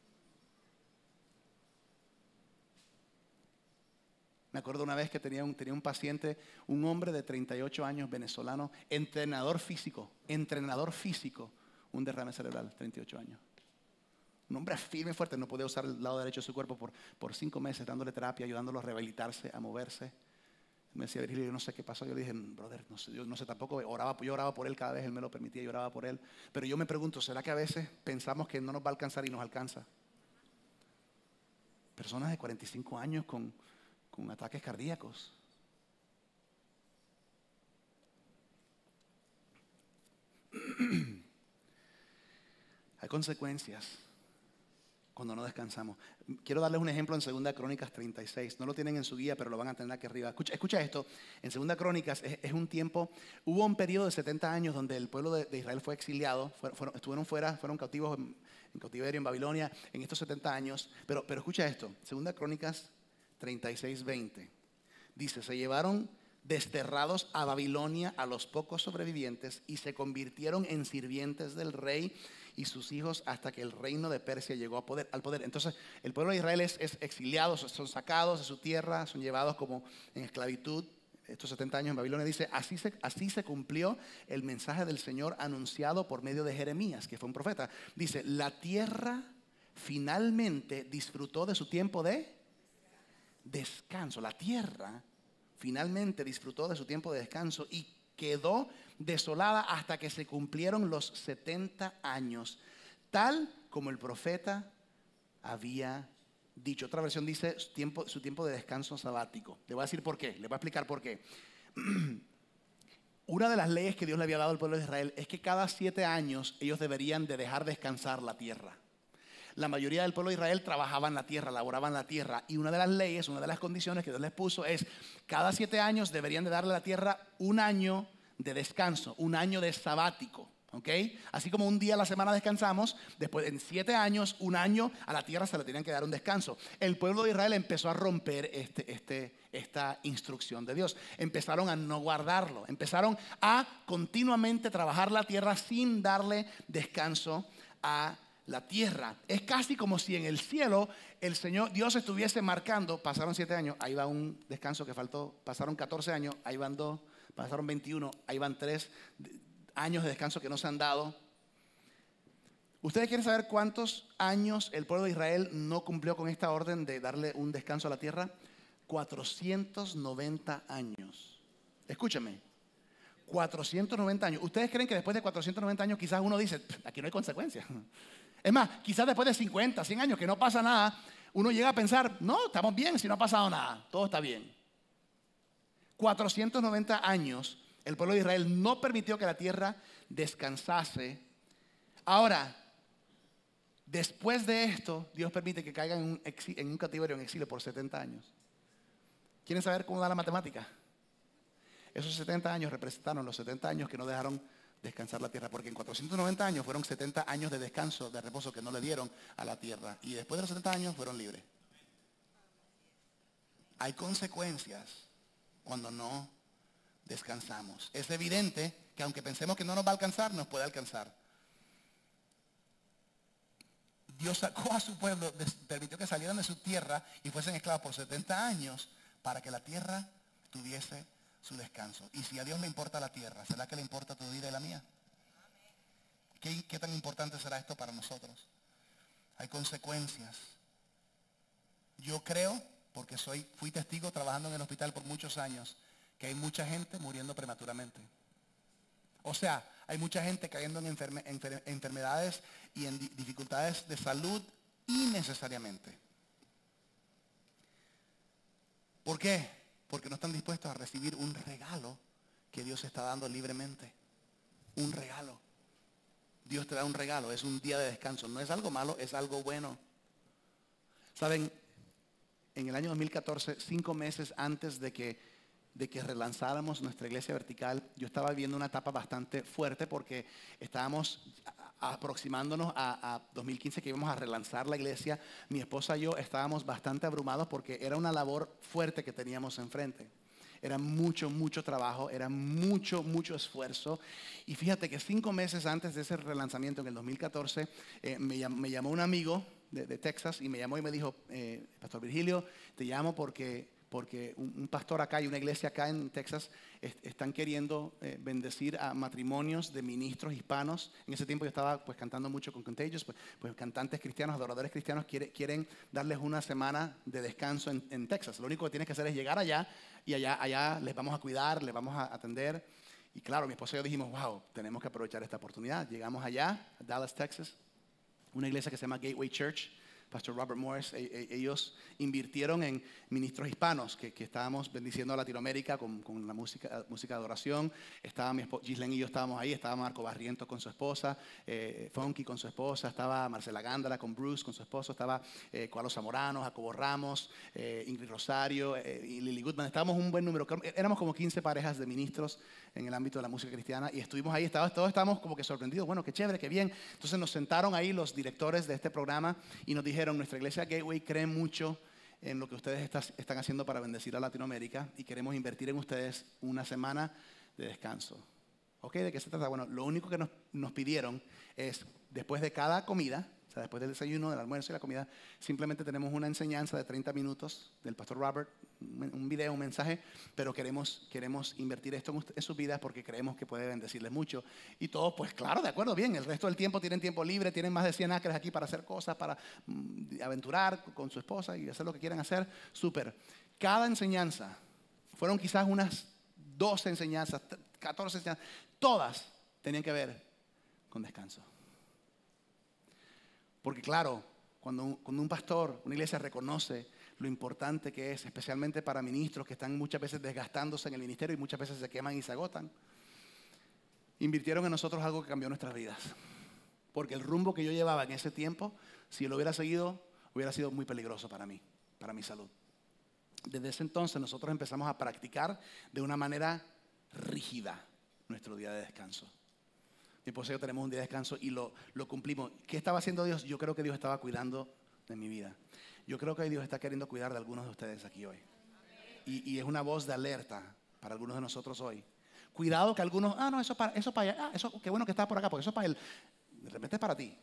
Me acuerdo una vez que tenía un, tenía un paciente, un hombre de treinta y ocho años, venezolano, entrenador físico, entrenador físico, un derrame cerebral, treinta y ocho años. Un hombre firme y fuerte, no podía usar el lado derecho de su cuerpo por, por cinco meses, dándole terapia, ayudándolo a rehabilitarse, a moverse. Me decía, Virgilio, yo no sé qué pasó. Yo le dije, brother, no sé, yo no sé tampoco, oraba, yo oraba por él cada vez, él me lo permitía, yo oraba por él. Pero yo me pregunto, ¿será que a veces pensamos que no nos va a alcanzar y nos alcanza? Personas de cuarenta y cinco años con, con ataques cardíacos. Hay consecuencias cuando no descansamos. Quiero darles un ejemplo en segunda Crónicas treinta y seis. No lo tienen en su guía, pero lo van a tener aquí arriba. Escucha, escucha esto. En segunda Crónicas es, es un tiempo, hubo un periodo de setenta años donde el pueblo de, de Israel fue exiliado, fueron, fueron, estuvieron fuera, fueron cautivos en, en cautiverio en Babilonia en estos setenta años. Pero, pero escucha esto. segunda Crónicas treinta y seis, veinte. Dice, se llevaron desterrados a Babilonia a los pocos sobrevivientes y se convirtieron en sirvientes del rey y sus hijos hasta que el reino de Persia llegó a poder, al poder. Entonces el pueblo de Israel es, es exiliado, son sacados de su tierra, son llevados como en esclavitud. Estos setenta años en Babilonia, dice, así se, así se cumplió el mensaje del Señor anunciado por medio de Jeremías, que fue un profeta. Dice, la tierra finalmente disfrutó de su tiempo de descanso. La tierra finalmente disfrutó de su tiempo de descanso y quedó desolada hasta que se cumplieron los setenta años, tal como el profeta había dicho. Otra versión dice su tiempo, su tiempo de descanso sabático. Le voy a decir por qué, le voy a explicar por qué. Una de las leyes que Dios le había dado al pueblo de Israel es que cada siete años ellos deberían de dejar descansar la tierra. La mayoría del pueblo de Israel trabajaba en la tierra, laboraba en la tierra. Y una de las leyes, una de las condiciones que Dios les puso es cada siete años deberían de darle a la tierra un año de descanso, un año de sabático. ¿Okay? Así como un día a la semana descansamos, después en siete años, un año a la tierra se le tenían que dar un descanso. El pueblo de Israel empezó a romper este, este, esta instrucción de Dios. Empezaron a no guardarlo, empezaron a continuamente trabajar la tierra sin darle descanso a la tierra. Es casi como si en el cielo el Señor, Dios estuviese marcando, pasaron siete años, ahí va un descanso que faltó, pasaron catorce años, ahí van dos, pasaron veintiuno, ahí van tres años de descanso que no se han dado. ¿Ustedes quieren saber cuántos años el pueblo de Israel no cumplió con esta orden de darle un descanso a la tierra? cuatrocientos noventa años. Escúchame, cuatrocientos noventa años. ¿Ustedes creen que después de cuatrocientos noventa años quizás uno dice, aquí no hay consecuencias? Es más, quizás después de cincuenta, cien años que no pasa nada, uno llega a pensar, no, estamos bien si no ha pasado nada, todo está bien. cuatrocientos noventa años El pueblo de Israel no permitió que la tierra descansase. Ahora, después de esto, Dios permite que caigan en un, en un cautiverio, en exilio por setenta años. ¿Quieren saber cómo da la matemática? Esos setenta años representaron los setenta años que no dejaron descansar la tierra, porque en cuatrocientos noventa años fueron setenta años de descanso, de reposo que no le dieron a la tierra, y después de los setenta años fueron libres. Hay consecuencias cuando no descansamos. Es evidente que aunque pensemos que no nos va a alcanzar, nos puede alcanzar. Dios sacó a su pueblo, permitió que salieran de su tierra y fuesen esclavos por setenta años para que la tierra tuviese su descanso. Y si a Dios le importa la tierra, ¿será que le importa tu vida y la mía? ¿Qué, qué tan importante será esto para nosotros? Hay consecuencias. Yo creo, porque soy, fui testigo trabajando en el hospital por muchos años, que hay mucha gente muriendo prematuramente. O sea, hay mucha gente cayendo en enferme, enfer, enfermedades y en di, dificultades de salud innecesariamente. ¿Por qué? Porque no están dispuestos a recibir un regalo que Dios está dando libremente. Un regalo. Dios te da un regalo, es un día de descanso. No es algo malo, es algo bueno. Saben, en el año dos mil catorce, cinco meses antes de que, de que relanzáramos nuestra iglesia vertical, yo estaba viviendo una etapa bastante fuerte porque estábamos aproximándonos a, a dos mil quince, que íbamos a relanzar la iglesia. Mi esposa y yo estábamos bastante abrumados porque era una labor fuerte que teníamos enfrente. Era mucho, mucho trabajo, era mucho, mucho esfuerzo. Y fíjate que cinco meses antes de ese relanzamiento, en el dos mil catorce, eh, me, llam, me llamó un amigo de, de Texas y me llamó y me dijo, eh, Pastor Virgilio, te llamo porque... porque un, un pastor acá y una iglesia acá en Texas est están queriendo eh, bendecir a matrimonios de ministros hispanos. En ese tiempo yo estaba pues cantando mucho con Contagious, pues, pues cantantes cristianos, adoradores cristianos quiere, quieren darles una semana de descanso en, en Texas. Lo único que tienes que hacer es llegar allá y allá, allá les vamos a cuidar, les vamos a atender. Y claro, mi esposa y yo dijimos, wow, tenemos que aprovechar esta oportunidad. Llegamos allá, a Dallas, Texas, una iglesia que se llama Gateway Church. Pastor Robert Morris, ellos invirtieron en ministros hispanos que, que estábamos bendiciendo a Latinoamérica con, con la música, música de adoración. Estaba mi esposa, Gislén y yo estábamos ahí, estaba Marco Barrientos con su esposa, eh, Funky con su esposa, estaba Marcela Gándara con Bruce, con su esposo, estaba eh, Carlos Zamorano, Jacobo Ramos, eh, Ingrid Rosario eh, y Lily Goodman. Estábamos un buen número, éramos como quince parejas de ministros en el ámbito de la música cristiana y estuvimos ahí, estábamos, todos estábamos como que sorprendidos, bueno, qué chévere, qué bien. Entonces nos sentaron ahí los directores de este programa y nos dijeron, nuestra iglesia Gateway cree mucho en lo que ustedes está, están haciendo para bendecir a Latinoamérica y queremos invertir en ustedes una semana de descanso. ¿Ok? ¿De qué se trata? Bueno, lo único que nos, nos pidieron es, después de cada comida, o sea, después del desayuno, del almuerzo y la comida, simplemente tenemos una enseñanza de treinta minutos del Pastor Robert, un video, un mensaje, pero queremos, queremos invertir esto en, en sus vidas porque creemos que puede bendecirles mucho. Y todos, pues claro, de acuerdo, bien, el resto del tiempo tienen tiempo libre, tienen más de cien acres aquí para hacer cosas, para mm, aventurar con su esposa y hacer lo que quieran hacer, súper. Cada enseñanza, fueron quizás unas doce enseñanzas, catorce enseñanzas, todas tenían que ver con descanso. Porque claro, cuando un, cuando un pastor, una iglesia reconoce lo importante que es, especialmente para ministros que están muchas veces desgastándose en el ministerio y muchas veces se queman y se agotan, invirtieron en nosotros algo que cambió nuestras vidas. Porque el rumbo que yo llevaba en ese tiempo, si lo hubiera seguido, hubiera sido muy peligroso para mí, para mi salud. Desde ese entonces nosotros empezamos a practicar de una manera rígida nuestro día de descanso. Mi esposa y yo tenemos un día de descanso y lo, lo cumplimos. ¿Qué estaba haciendo Dios? Yo creo que Dios estaba cuidando de mi vida. Yo creo que Dios está queriendo cuidar de algunos de ustedes aquí hoy. Y, y es una voz de alerta para algunos de nosotros hoy. Cuidado que algunos, ah, no, eso para, eso para allá, ah, eso, qué bueno que está por acá, porque eso es para él. De repente es para ti.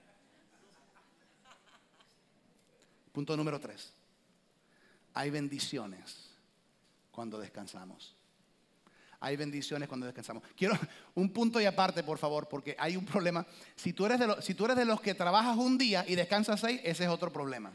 Punto número tres. Hay bendiciones cuando descansamos. Hay bendiciones cuando descansamos. Quiero un punto y aparte, por favor, porque hay un problema. Si tú eres de los, si tú eres de los que trabajas un día y descansas seis, ese es otro problema.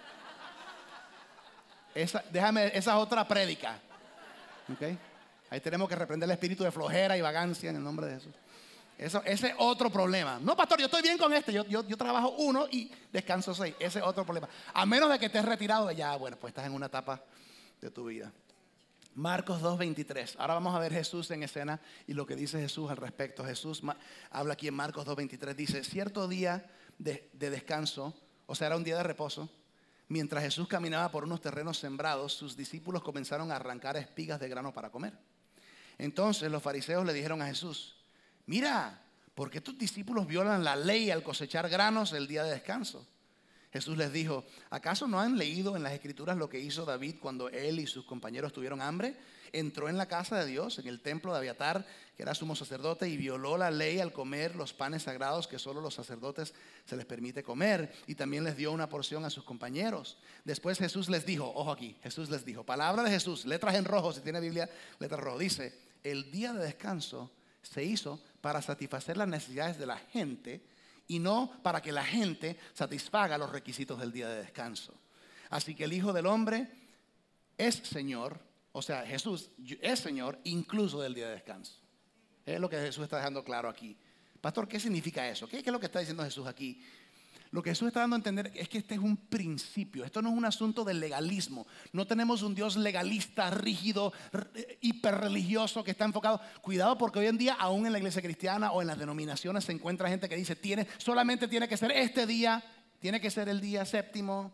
Esa, déjame, esa es otra prédica. ¿Okay? Ahí tenemos que reprender el espíritu de flojera y vagancia en el nombre de Jesús. Eso, ese es otro problema. No, pastor, yo estoy bien con este. Yo, yo, yo trabajo uno y descanso seis. Ese es otro problema. A menos de que estés retirado de ya, bueno, pues estás en una etapa de tu vida. Marcos dos veintitrés. Ahora vamos a ver Jesús en escena y lo que dice Jesús al respecto. Jesús habla aquí en Marcos dos veintitrés. Dice, cierto día de, de descanso, o sea, era un día de reposo, mientras Jesús caminaba por unos terrenos sembrados, sus discípulos comenzaron a arrancar espigas de grano para comer. Entonces los fariseos le dijeron a Jesús, mira, ¿por qué tus discípulos violan la ley al cosechar granos el día de descanso? Jesús les dijo, ¿acaso no han leído en las Escrituras lo que hizo David cuando él y sus compañeros tuvieron hambre? Entró en la casa de Dios, en el templo de Abiatar, que era sumo sacerdote, y violó la ley al comer los panes sagrados que solo los sacerdotes se les permite comer. Y también les dio una porción a sus compañeros. Después Jesús les dijo, ojo aquí, Jesús les dijo, palabra de Jesús, letras en rojo, si tiene Biblia, letras rojo. Dice, el día de descanso se hizo para satisfacer las necesidades de la gente y no para que la gente satisfaga los requisitos del día de descanso. Así que el Hijo del Hombre es Señor, o sea, Jesús es Señor incluso del día de descanso. Es lo que Jesús está dejando claro aquí. Pastor, ¿qué significa eso? ¿Qué, qué es lo que está diciendo Jesús aquí? Lo que Jesús está dando a entender es que este es un principio. Esto no es un asunto de legalismo. No tenemos un Dios legalista, rígido, hiperreligioso que está enfocado. Cuidado, porque hoy en día, aún en la iglesia cristiana o en las denominaciones, se encuentra gente que dice, tiene, solamente tiene que ser este día, tiene que ser el día séptimo.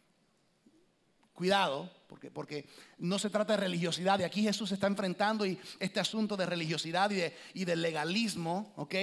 Cuidado, porque, porque no se trata de religiosidad. Y aquí Jesús se está enfrentando y este asunto de religiosidad y de, y de legalismo, ¿ok?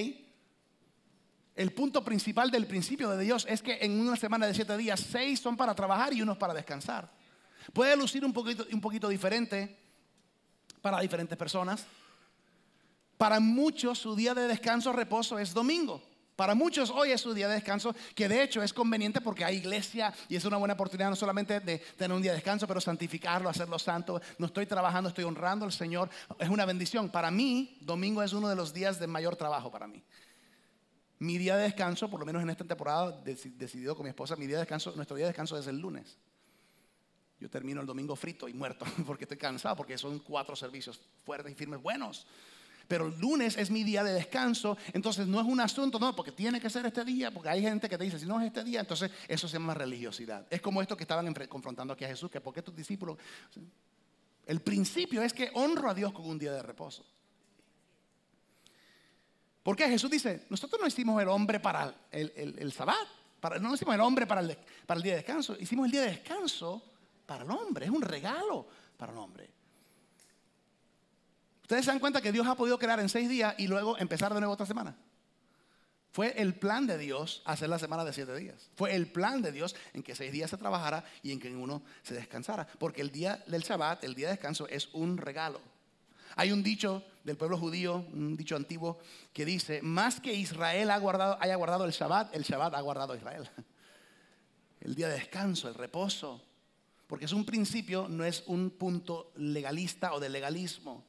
El punto principal del principio de Dios es que en una semana de siete días, seis son para trabajar y unos para descansar. Puede lucir un poquito, un poquito diferente para diferentes personas. Para muchos su día de descanso, reposo es domingo. Para muchos hoy es su día de descanso, que de hecho es conveniente porque hay iglesia y es una buena oportunidad no solamente de tener un día de descanso, pero santificarlo, hacerlo santo. No estoy trabajando, estoy honrando al Señor. Es una bendición. Para mí, domingo es uno de los días de mayor trabajo para mí. Mi día de descanso, por lo menos en esta temporada, decidido con mi esposa, mi día de descanso, nuestro día de descanso es el lunes. Yo termino el domingo frito y muerto porque estoy cansado, porque son cuatro servicios fuertes y firmes, buenos. Pero el lunes es mi día de descanso, entonces no es un asunto, no, porque tiene que ser este día, porque hay gente que te dice, si no es este día, entonces eso se llama religiosidad. Es como esto que estaban confrontando aquí a Jesús, que por qué tus discípulos. El principio es que honro a Dios con un día de reposo. Porque Jesús dice, nosotros no hicimos el hombre para el, el, el sabbat, para, no hicimos el hombre para el, para el día de descanso, hicimos el día de descanso para el hombre, es un regalo para el hombre. Ustedes se dan cuenta que Dios ha podido crear en seis días y luego empezar de nuevo otra semana. Fue el plan de Dios hacer la semana de siete días. Fue el plan de Dios en que seis días se trabajara y en que en uno se descansara. Porque el día del sabbat, el día de descanso, es un regalo. Hay un dicho del pueblo judío, un dicho antiguo, que dice, más que Israel ha guardado, haya guardado el Shabbat, el Shabbat ha guardado a Israel. El día de descanso, el reposo. Porque es un principio, no es un punto legalista o de legalismo.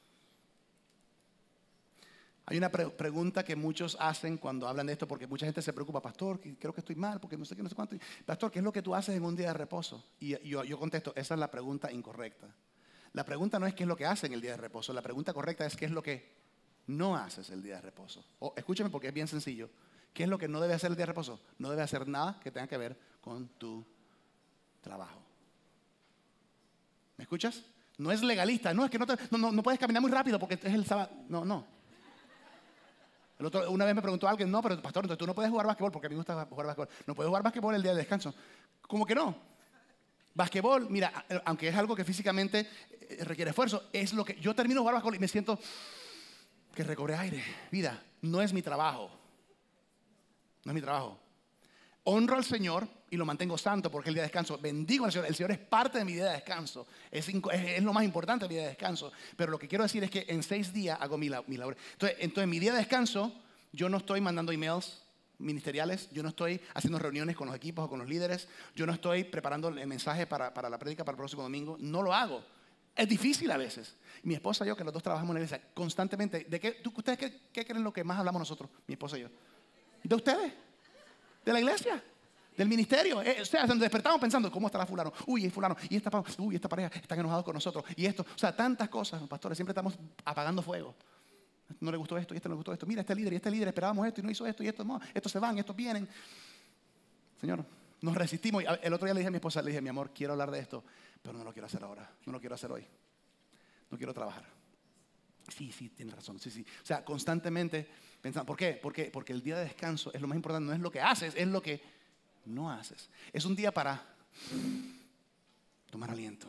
Hay una pre pregunta que muchos hacen cuando hablan de esto, porque mucha gente se preocupa, pastor, creo que estoy mal, porque no sé qué, no sé cuánto. Pastor, ¿qué es lo que tú haces en un día de reposo? Y yo, yo contesto, esa es la pregunta incorrecta. La pregunta no es qué es lo que haces en el día de reposo. La pregunta correcta es qué es lo que no haces el día de reposo. O, escúchame porque es bien sencillo. ¿Qué es lo que no debe hacer el día de reposo? No debe hacer nada que tenga que ver con tu trabajo. ¿Me escuchas? No es legalista. No, es que no, te, no, no, no puedes caminar muy rápido porque es el sábado. No, no. El otro, una vez me preguntó alguien, no, pero pastor, entonces tú no puedes jugar básquetbol porque a mí me gusta jugar básquetbol. No puedes jugar básquetbol el día de descanso. ¿Cómo que no? Básquetbol, mira, aunque es algo que físicamente requiere esfuerzo, es lo que yo termino de jugar básquetbol y me siento que recobré aire. Vida, no es mi trabajo. No es mi trabajo. Honro al Señor y lo mantengo santo porque es el día de descanso. Bendigo al Señor. El Señor es parte de mi día de descanso. Es, es, es lo más importante de mi día de descanso. Pero lo que quiero decir es que en seis días hago mi, mi labor. Entonces, entonces, mi día de descanso, yo no estoy mandando emails ministeriales, yo no estoy haciendo reuniones con los equipos o con los líderes, yo no estoy preparando el mensaje para, para la prédica para el próximo domingo, no lo hago. Es difícil a veces. Mi esposa y yo, que los dos trabajamos en la iglesia constantemente. ¿De qué, tú, ¿Ustedes qué, qué creen lo que más hablamos nosotros, mi esposa y yo? ¿De ustedes? ¿De la iglesia? ¿Del ministerio? Eh, o sea, nos despertamos pensando, ¿cómo estará fulano? Uy, es fulano. Y esta, uy, esta pareja están enojados con nosotros. Y esto, o sea, tantas cosas, pastores, siempre estamos apagando fuego. No le gustó esto y este no le gustó esto. Mira, este líder y este líder esperábamos esto y no hizo esto y esto no. Estos se van, estos vienen. Señor, nos resistimos. El otro día le dije a mi esposa, le dije, mi amor, quiero hablar de esto, pero no lo quiero hacer ahora. No lo quiero hacer hoy. no quiero trabajar. Sí, sí, tienes razón, sí, sí. O sea, constantemente pensando, ¿por qué? Porque, porque el día de descanso es lo más importante, no es lo que haces, es lo que no haces. Es un día para tomar aliento.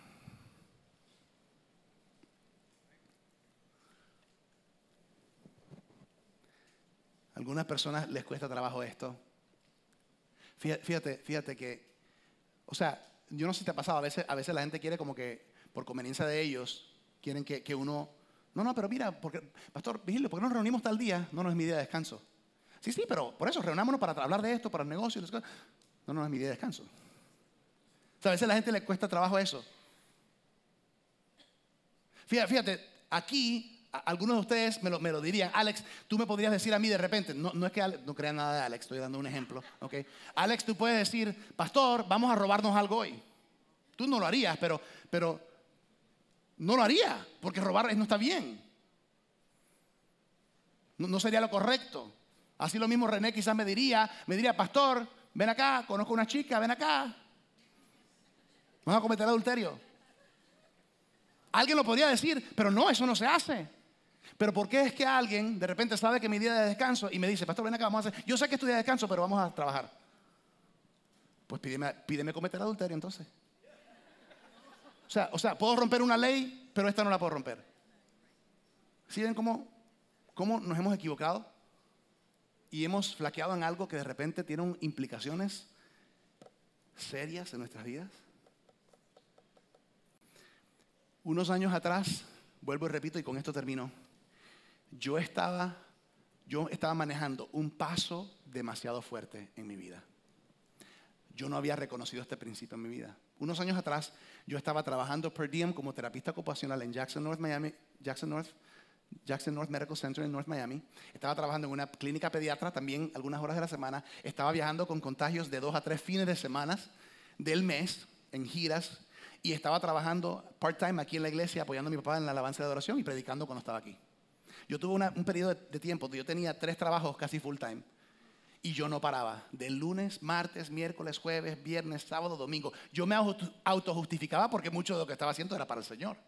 A algunas personas les cuesta trabajo esto. Fíjate, fíjate que, o sea, yo no sé si te ha pasado, a veces, a veces la gente quiere como que, por conveniencia de ellos, quieren que, que uno, no, no, pero mira, porque, pastor, Vigilio, ¿por qué nos reunimos tal día? No, no es mi día de descanso. Sí, sí, pero por eso, reunámonos para hablar de esto, para el negocio. No, no es mi día de descanso. O sea, a veces a la gente le cuesta trabajo eso. Fíjate, fíjate aquí... Algunos de ustedes me lo, me lo dirían, Alex, tú me podrías decir a mí de repente, no, no es que Alex, no crean nada de Alex, estoy dando un ejemplo, ¿okay? Alex, tú puedes decir, pastor, vamos a robarnos algo hoy. Tú no lo harías, pero, pero no lo haría, porque robar no está bien. No, no sería lo correcto. Así lo mismo René quizás me diría, me diría, pastor, ven acá, conozco a una chica, ven acá. Vamos a cometer adulterio. Alguien lo podría decir, pero no, eso no se hace. Pero ¿por qué es que alguien de repente sabe que mi día de descanso y me dice, pastor, ven acá, vamos a hacer, yo sé que es tu día de descanso, pero vamos a trabajar? Pues pídeme, pídeme cometer adulterio entonces. O sea, o sea, puedo romper una ley, pero esta no la puedo romper. ¿Sí ven cómo, cómo nos hemos equivocado? Y hemos flaqueado en algo que de repente tiene implicaciones serias en nuestras vidas. Unos años atrás, vuelvo y repito y con esto termino, yo estaba, yo estaba manejando un paso demasiado fuerte en mi vida. Yo no había reconocido este principio en mi vida. Unos años atrás, yo estaba trabajando per diem como terapista ocupacional en Jackson North, Miami, Jackson North, Jackson North Medical Center en North Miami. Estaba trabajando en una clínica pediatra también algunas horas de la semana. Estaba viajando con contagios de dos a tres fines de semana del mes en giras. Y estaba trabajando part-time aquí en la iglesia, apoyando a mi papá en la alabanza de adoración y predicando cuando estaba aquí. Yo tuve una, un periodo de, de tiempo donde yo tenía tres trabajos casi full-time. Y yo no paraba. De lunes, martes, miércoles, jueves, viernes, sábado, domingo. Yo me autojustificaba porque mucho de lo que estaba haciendo era para el Señor.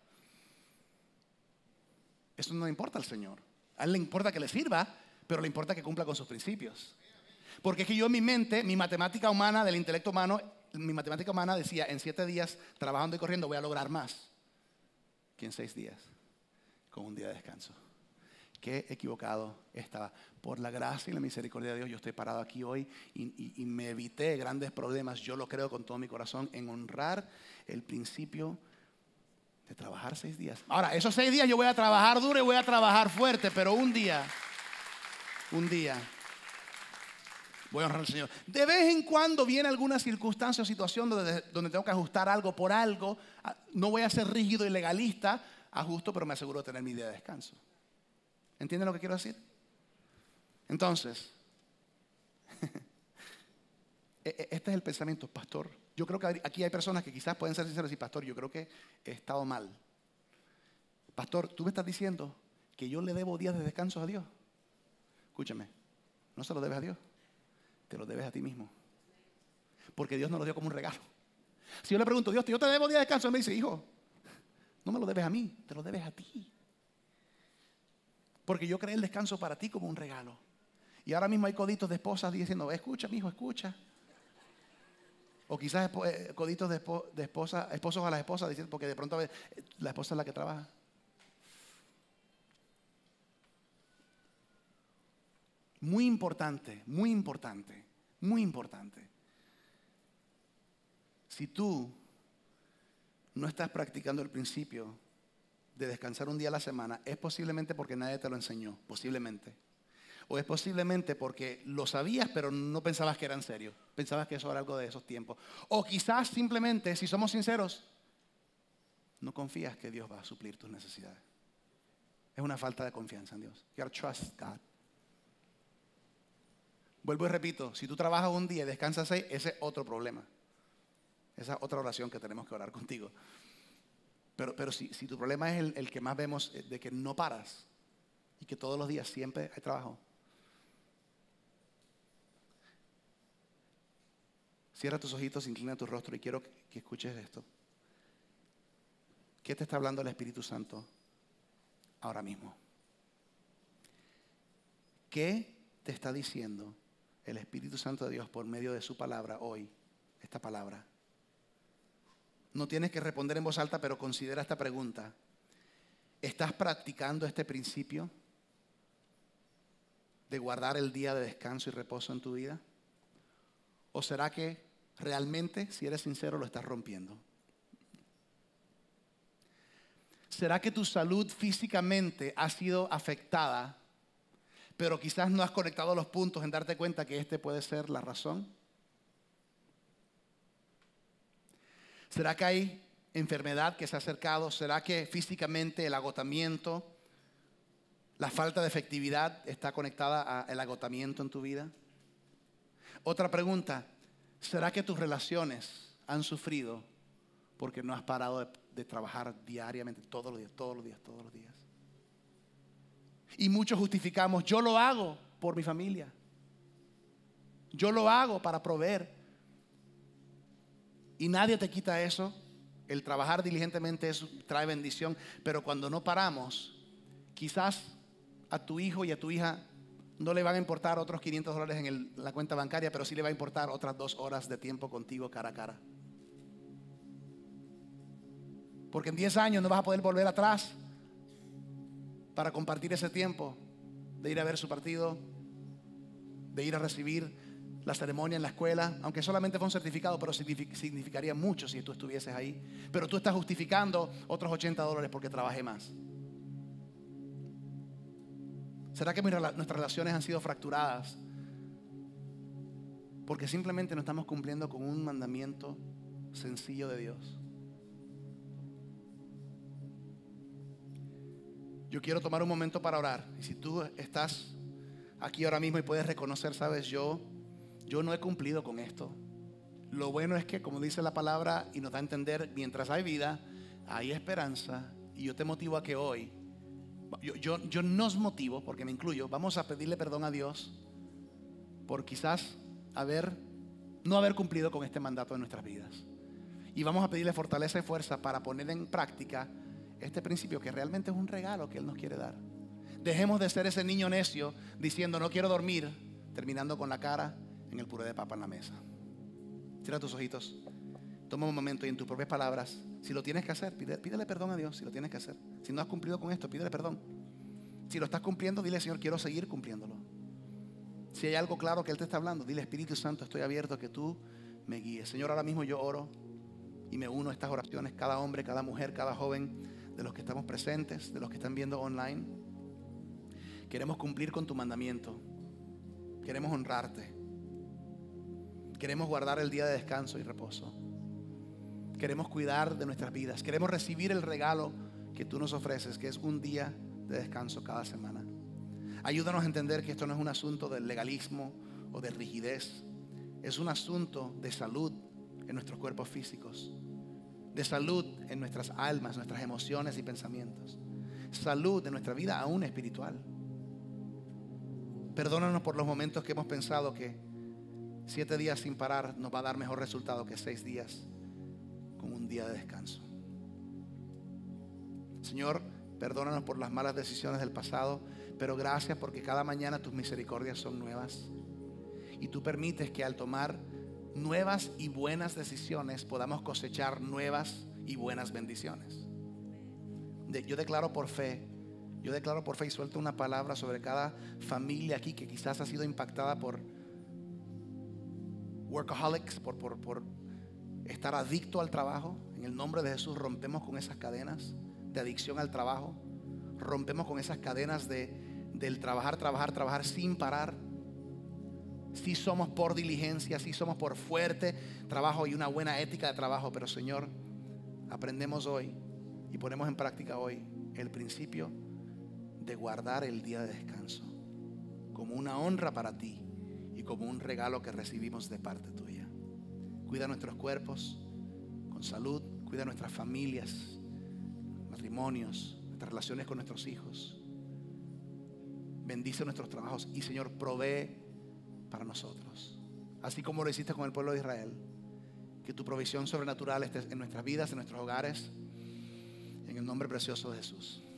Eso no le importa al Señor. A Él le importa que le sirva, pero le importa que cumpla con sus principios. Porque es que yo en mi mente, mi matemática humana, del intelecto humano, mi matemática humana decía, en siete días, trabajando y corriendo, voy a lograr más que en seis días, con un día de descanso. Qué equivocado estaba. Por la gracia y la misericordia de Dios, yo estoy parado aquí hoy y, y, y me evité grandes problemas. Yo lo creo con todo mi corazón en honrar el principio de trabajar seis días. Ahora, esos seis días yo voy a trabajar duro y voy a trabajar fuerte, pero un día, un día, voy a honrar al Señor. De vez en cuando viene alguna circunstancia o situación donde, donde tengo que ajustar algo por algo. No voy a ser rígido y legalista, ajusto, pero me aseguro de tener mi día de descanso. ¿Entienden lo que quiero decir? Entonces, este es el pensamiento, pastor. Yo creo que aquí hay personas que quizás pueden ser sinceros y pastor, yo creo que he estado mal. Pastor, tú me estás diciendo que yo le debo días de descanso a Dios. Escúchame, no se lo debes a Dios, te lo debes a ti mismo. Porque Dios nos lo dio como un regalo. Si yo le pregunto, Dios, yo te debo días de descanso, él me dice, hijo, no me lo debes a mí, te lo debes a ti. Porque yo creé el descanso para ti como un regalo. Y ahora mismo hay coditos de esposas diciendo, escucha, mi hijo, escucha. O quizás coditos de, espo, de esposa, esposos a las esposas diciendo, porque de pronto la esposa es la que trabaja. Muy importante, muy importante, muy importante. Si tú no estás practicando el principio de descansar un día a la semana, es posiblemente porque nadie te lo enseñó, posiblemente. O es posiblemente porque lo sabías, pero no pensabas que era en serio. Pensabas que eso era algo de esos tiempos. O quizás simplemente, si somos sinceros, no confías que Dios va a suplir tus necesidades. Es una falta de confianza en Dios. You gotta trust God. Vuelvo y repito, si tú trabajas un día y descansas seis, ese es otro problema. Esa es otra oración que tenemos que orar contigo. Pero, pero si, si tu problema es el, el que más vemos, de que no paras y que todos los días siempre hay trabajo. Cierra tus ojitos, inclina tu rostro y quiero que, que escuches esto. ¿Qué te está hablando el Espíritu Santo ahora mismo? ¿Qué te está diciendo el Espíritu Santo de Dios por medio de su palabra hoy? Esta palabra. No tienes que responder en voz alta, pero considera esta pregunta. ¿Estás practicando este principio de guardar el día de descanso y reposo en tu vida? ¿O será que realmente, si eres sincero, lo estás rompiendo? ¿Será que tu salud físicamente ha sido afectada, pero quizás no has conectado los puntos en darte cuenta que este puede ser la razón? ¿Será que hay enfermedad que se ha acercado? ¿Será que físicamente el agotamiento, la falta de efectividad está conectada al agotamiento en tu vida? Otra pregunta, ¿será que tus relaciones han sufrido porque no has parado de, de trabajar diariamente, todos los días, todos los días, todos los días? Y muchos justificamos, yo lo hago por mi familia. Yo lo hago para proveer. Y nadie te quita eso. El trabajar diligentemente eso trae bendición. Pero cuando no paramos, quizás a tu hijo y a tu hija no le van a importar otros quinientos dólares en el, la cuenta bancaria, pero sí le va a importar otras dos horas de tiempo contigo cara a cara. Porque en diez años no vas a poder volver atrás para compartir ese tiempo de ir a ver su partido, de ir a recibir la ceremonia en la escuela, aunque solamente fue un certificado, pero significaría mucho si tú estuvieses ahí. Pero tú estás justificando otros ochenta dólares porque trabajé más. ¿Será que nuestras relaciones han sido fracturadas porque simplemente no estamos cumpliendo con un mandamiento sencillo de Dios? Yo quiero tomar un momento para orar. Y si tú estás aquí ahora mismo y puedes reconocer, sabes, yo, yo no he cumplido con esto. Lo bueno es que, como dice la palabra y nos da a entender, mientras hay vida, hay esperanza. Y yo te motivo a que hoy, yo, yo, yo nos motivo, porque me incluyo, vamos a pedirle perdón a Dios por quizás haber, no haber cumplido con este mandato de nuestras vidas. Y vamos a pedirle fortaleza y fuerza para poner en práctica este principio que realmente es un regalo que Él nos quiere dar. Dejemos de ser ese niño necio diciendo no quiero dormir, terminando con la cara en el puré de papa en la mesa. Cierra tus ojitos, toma un momento y en tus propias palabras, si lo tienes que hacer, pide, pídele perdón a Dios. Si lo tienes que hacer, si no has cumplido con esto, pídele perdón. Si lo estás cumpliendo, dile Señor, quiero seguir cumpliéndolo. Si hay algo claro que Él te está hablando, dile Espíritu Santo, estoy abierto a que tú me guíes. Señor, ahora mismo yo oro y me uno a estas oraciones, cada hombre, cada mujer, cada joven, de los que estamos presentes, de los que están viendo online. Queremos cumplir con tu mandamiento. Queremos honrarte. Queremos guardar el día de descanso y reposo. Queremos cuidar de nuestras vidas. Queremos recibir el regalo que tú nos ofreces, que es un día de descanso cada semana. Ayúdanos a entender que esto no es un asunto de legalismo o de rigidez. Es un asunto de salud en nuestros cuerpos físicos, de salud en nuestras almas, nuestras emociones y pensamientos, salud en nuestra vida aún espiritual. Perdónanos por los momentos que hemos pensado que siete días sin parar nos va a dar mejor resultado que seis días con un día de descanso. Señor, perdónanos por las malas decisiones del pasado, pero gracias porque cada mañana tus misericordias son nuevas y tú permites que al tomar nuevas y buenas decisiones podamos cosechar nuevas y buenas bendiciones. De, yo declaro por fe, yo declaro por fe y suelto una palabra sobre cada familia aquí que quizás ha sido impactada por workaholics, por, por, por estar adicto al trabajo. En el nombre de Jesús rompemos con esas cadenas de adicción al trabajo, rompemos con esas cadenas de, del trabajar, trabajar, trabajar sin parar. Sí somos por diligencia, sí somos por fuerte trabajo y una buena ética de trabajo, pero Señor, aprendemos hoy y ponemos en práctica hoy el principio de guardar el día de descanso como una honra para ti y como un regalo que recibimos de parte tuya. Cuida nuestros cuerpos con salud, cuida nuestras familias, matrimonios, nuestras relaciones con nuestros hijos. Bendice nuestros trabajos y Señor, provee para nosotros, así como lo hiciste con el pueblo de Israel. Que tu provisión sobrenatural esté en nuestras vidas, en nuestros hogares, En el nombre precioso de Jesús.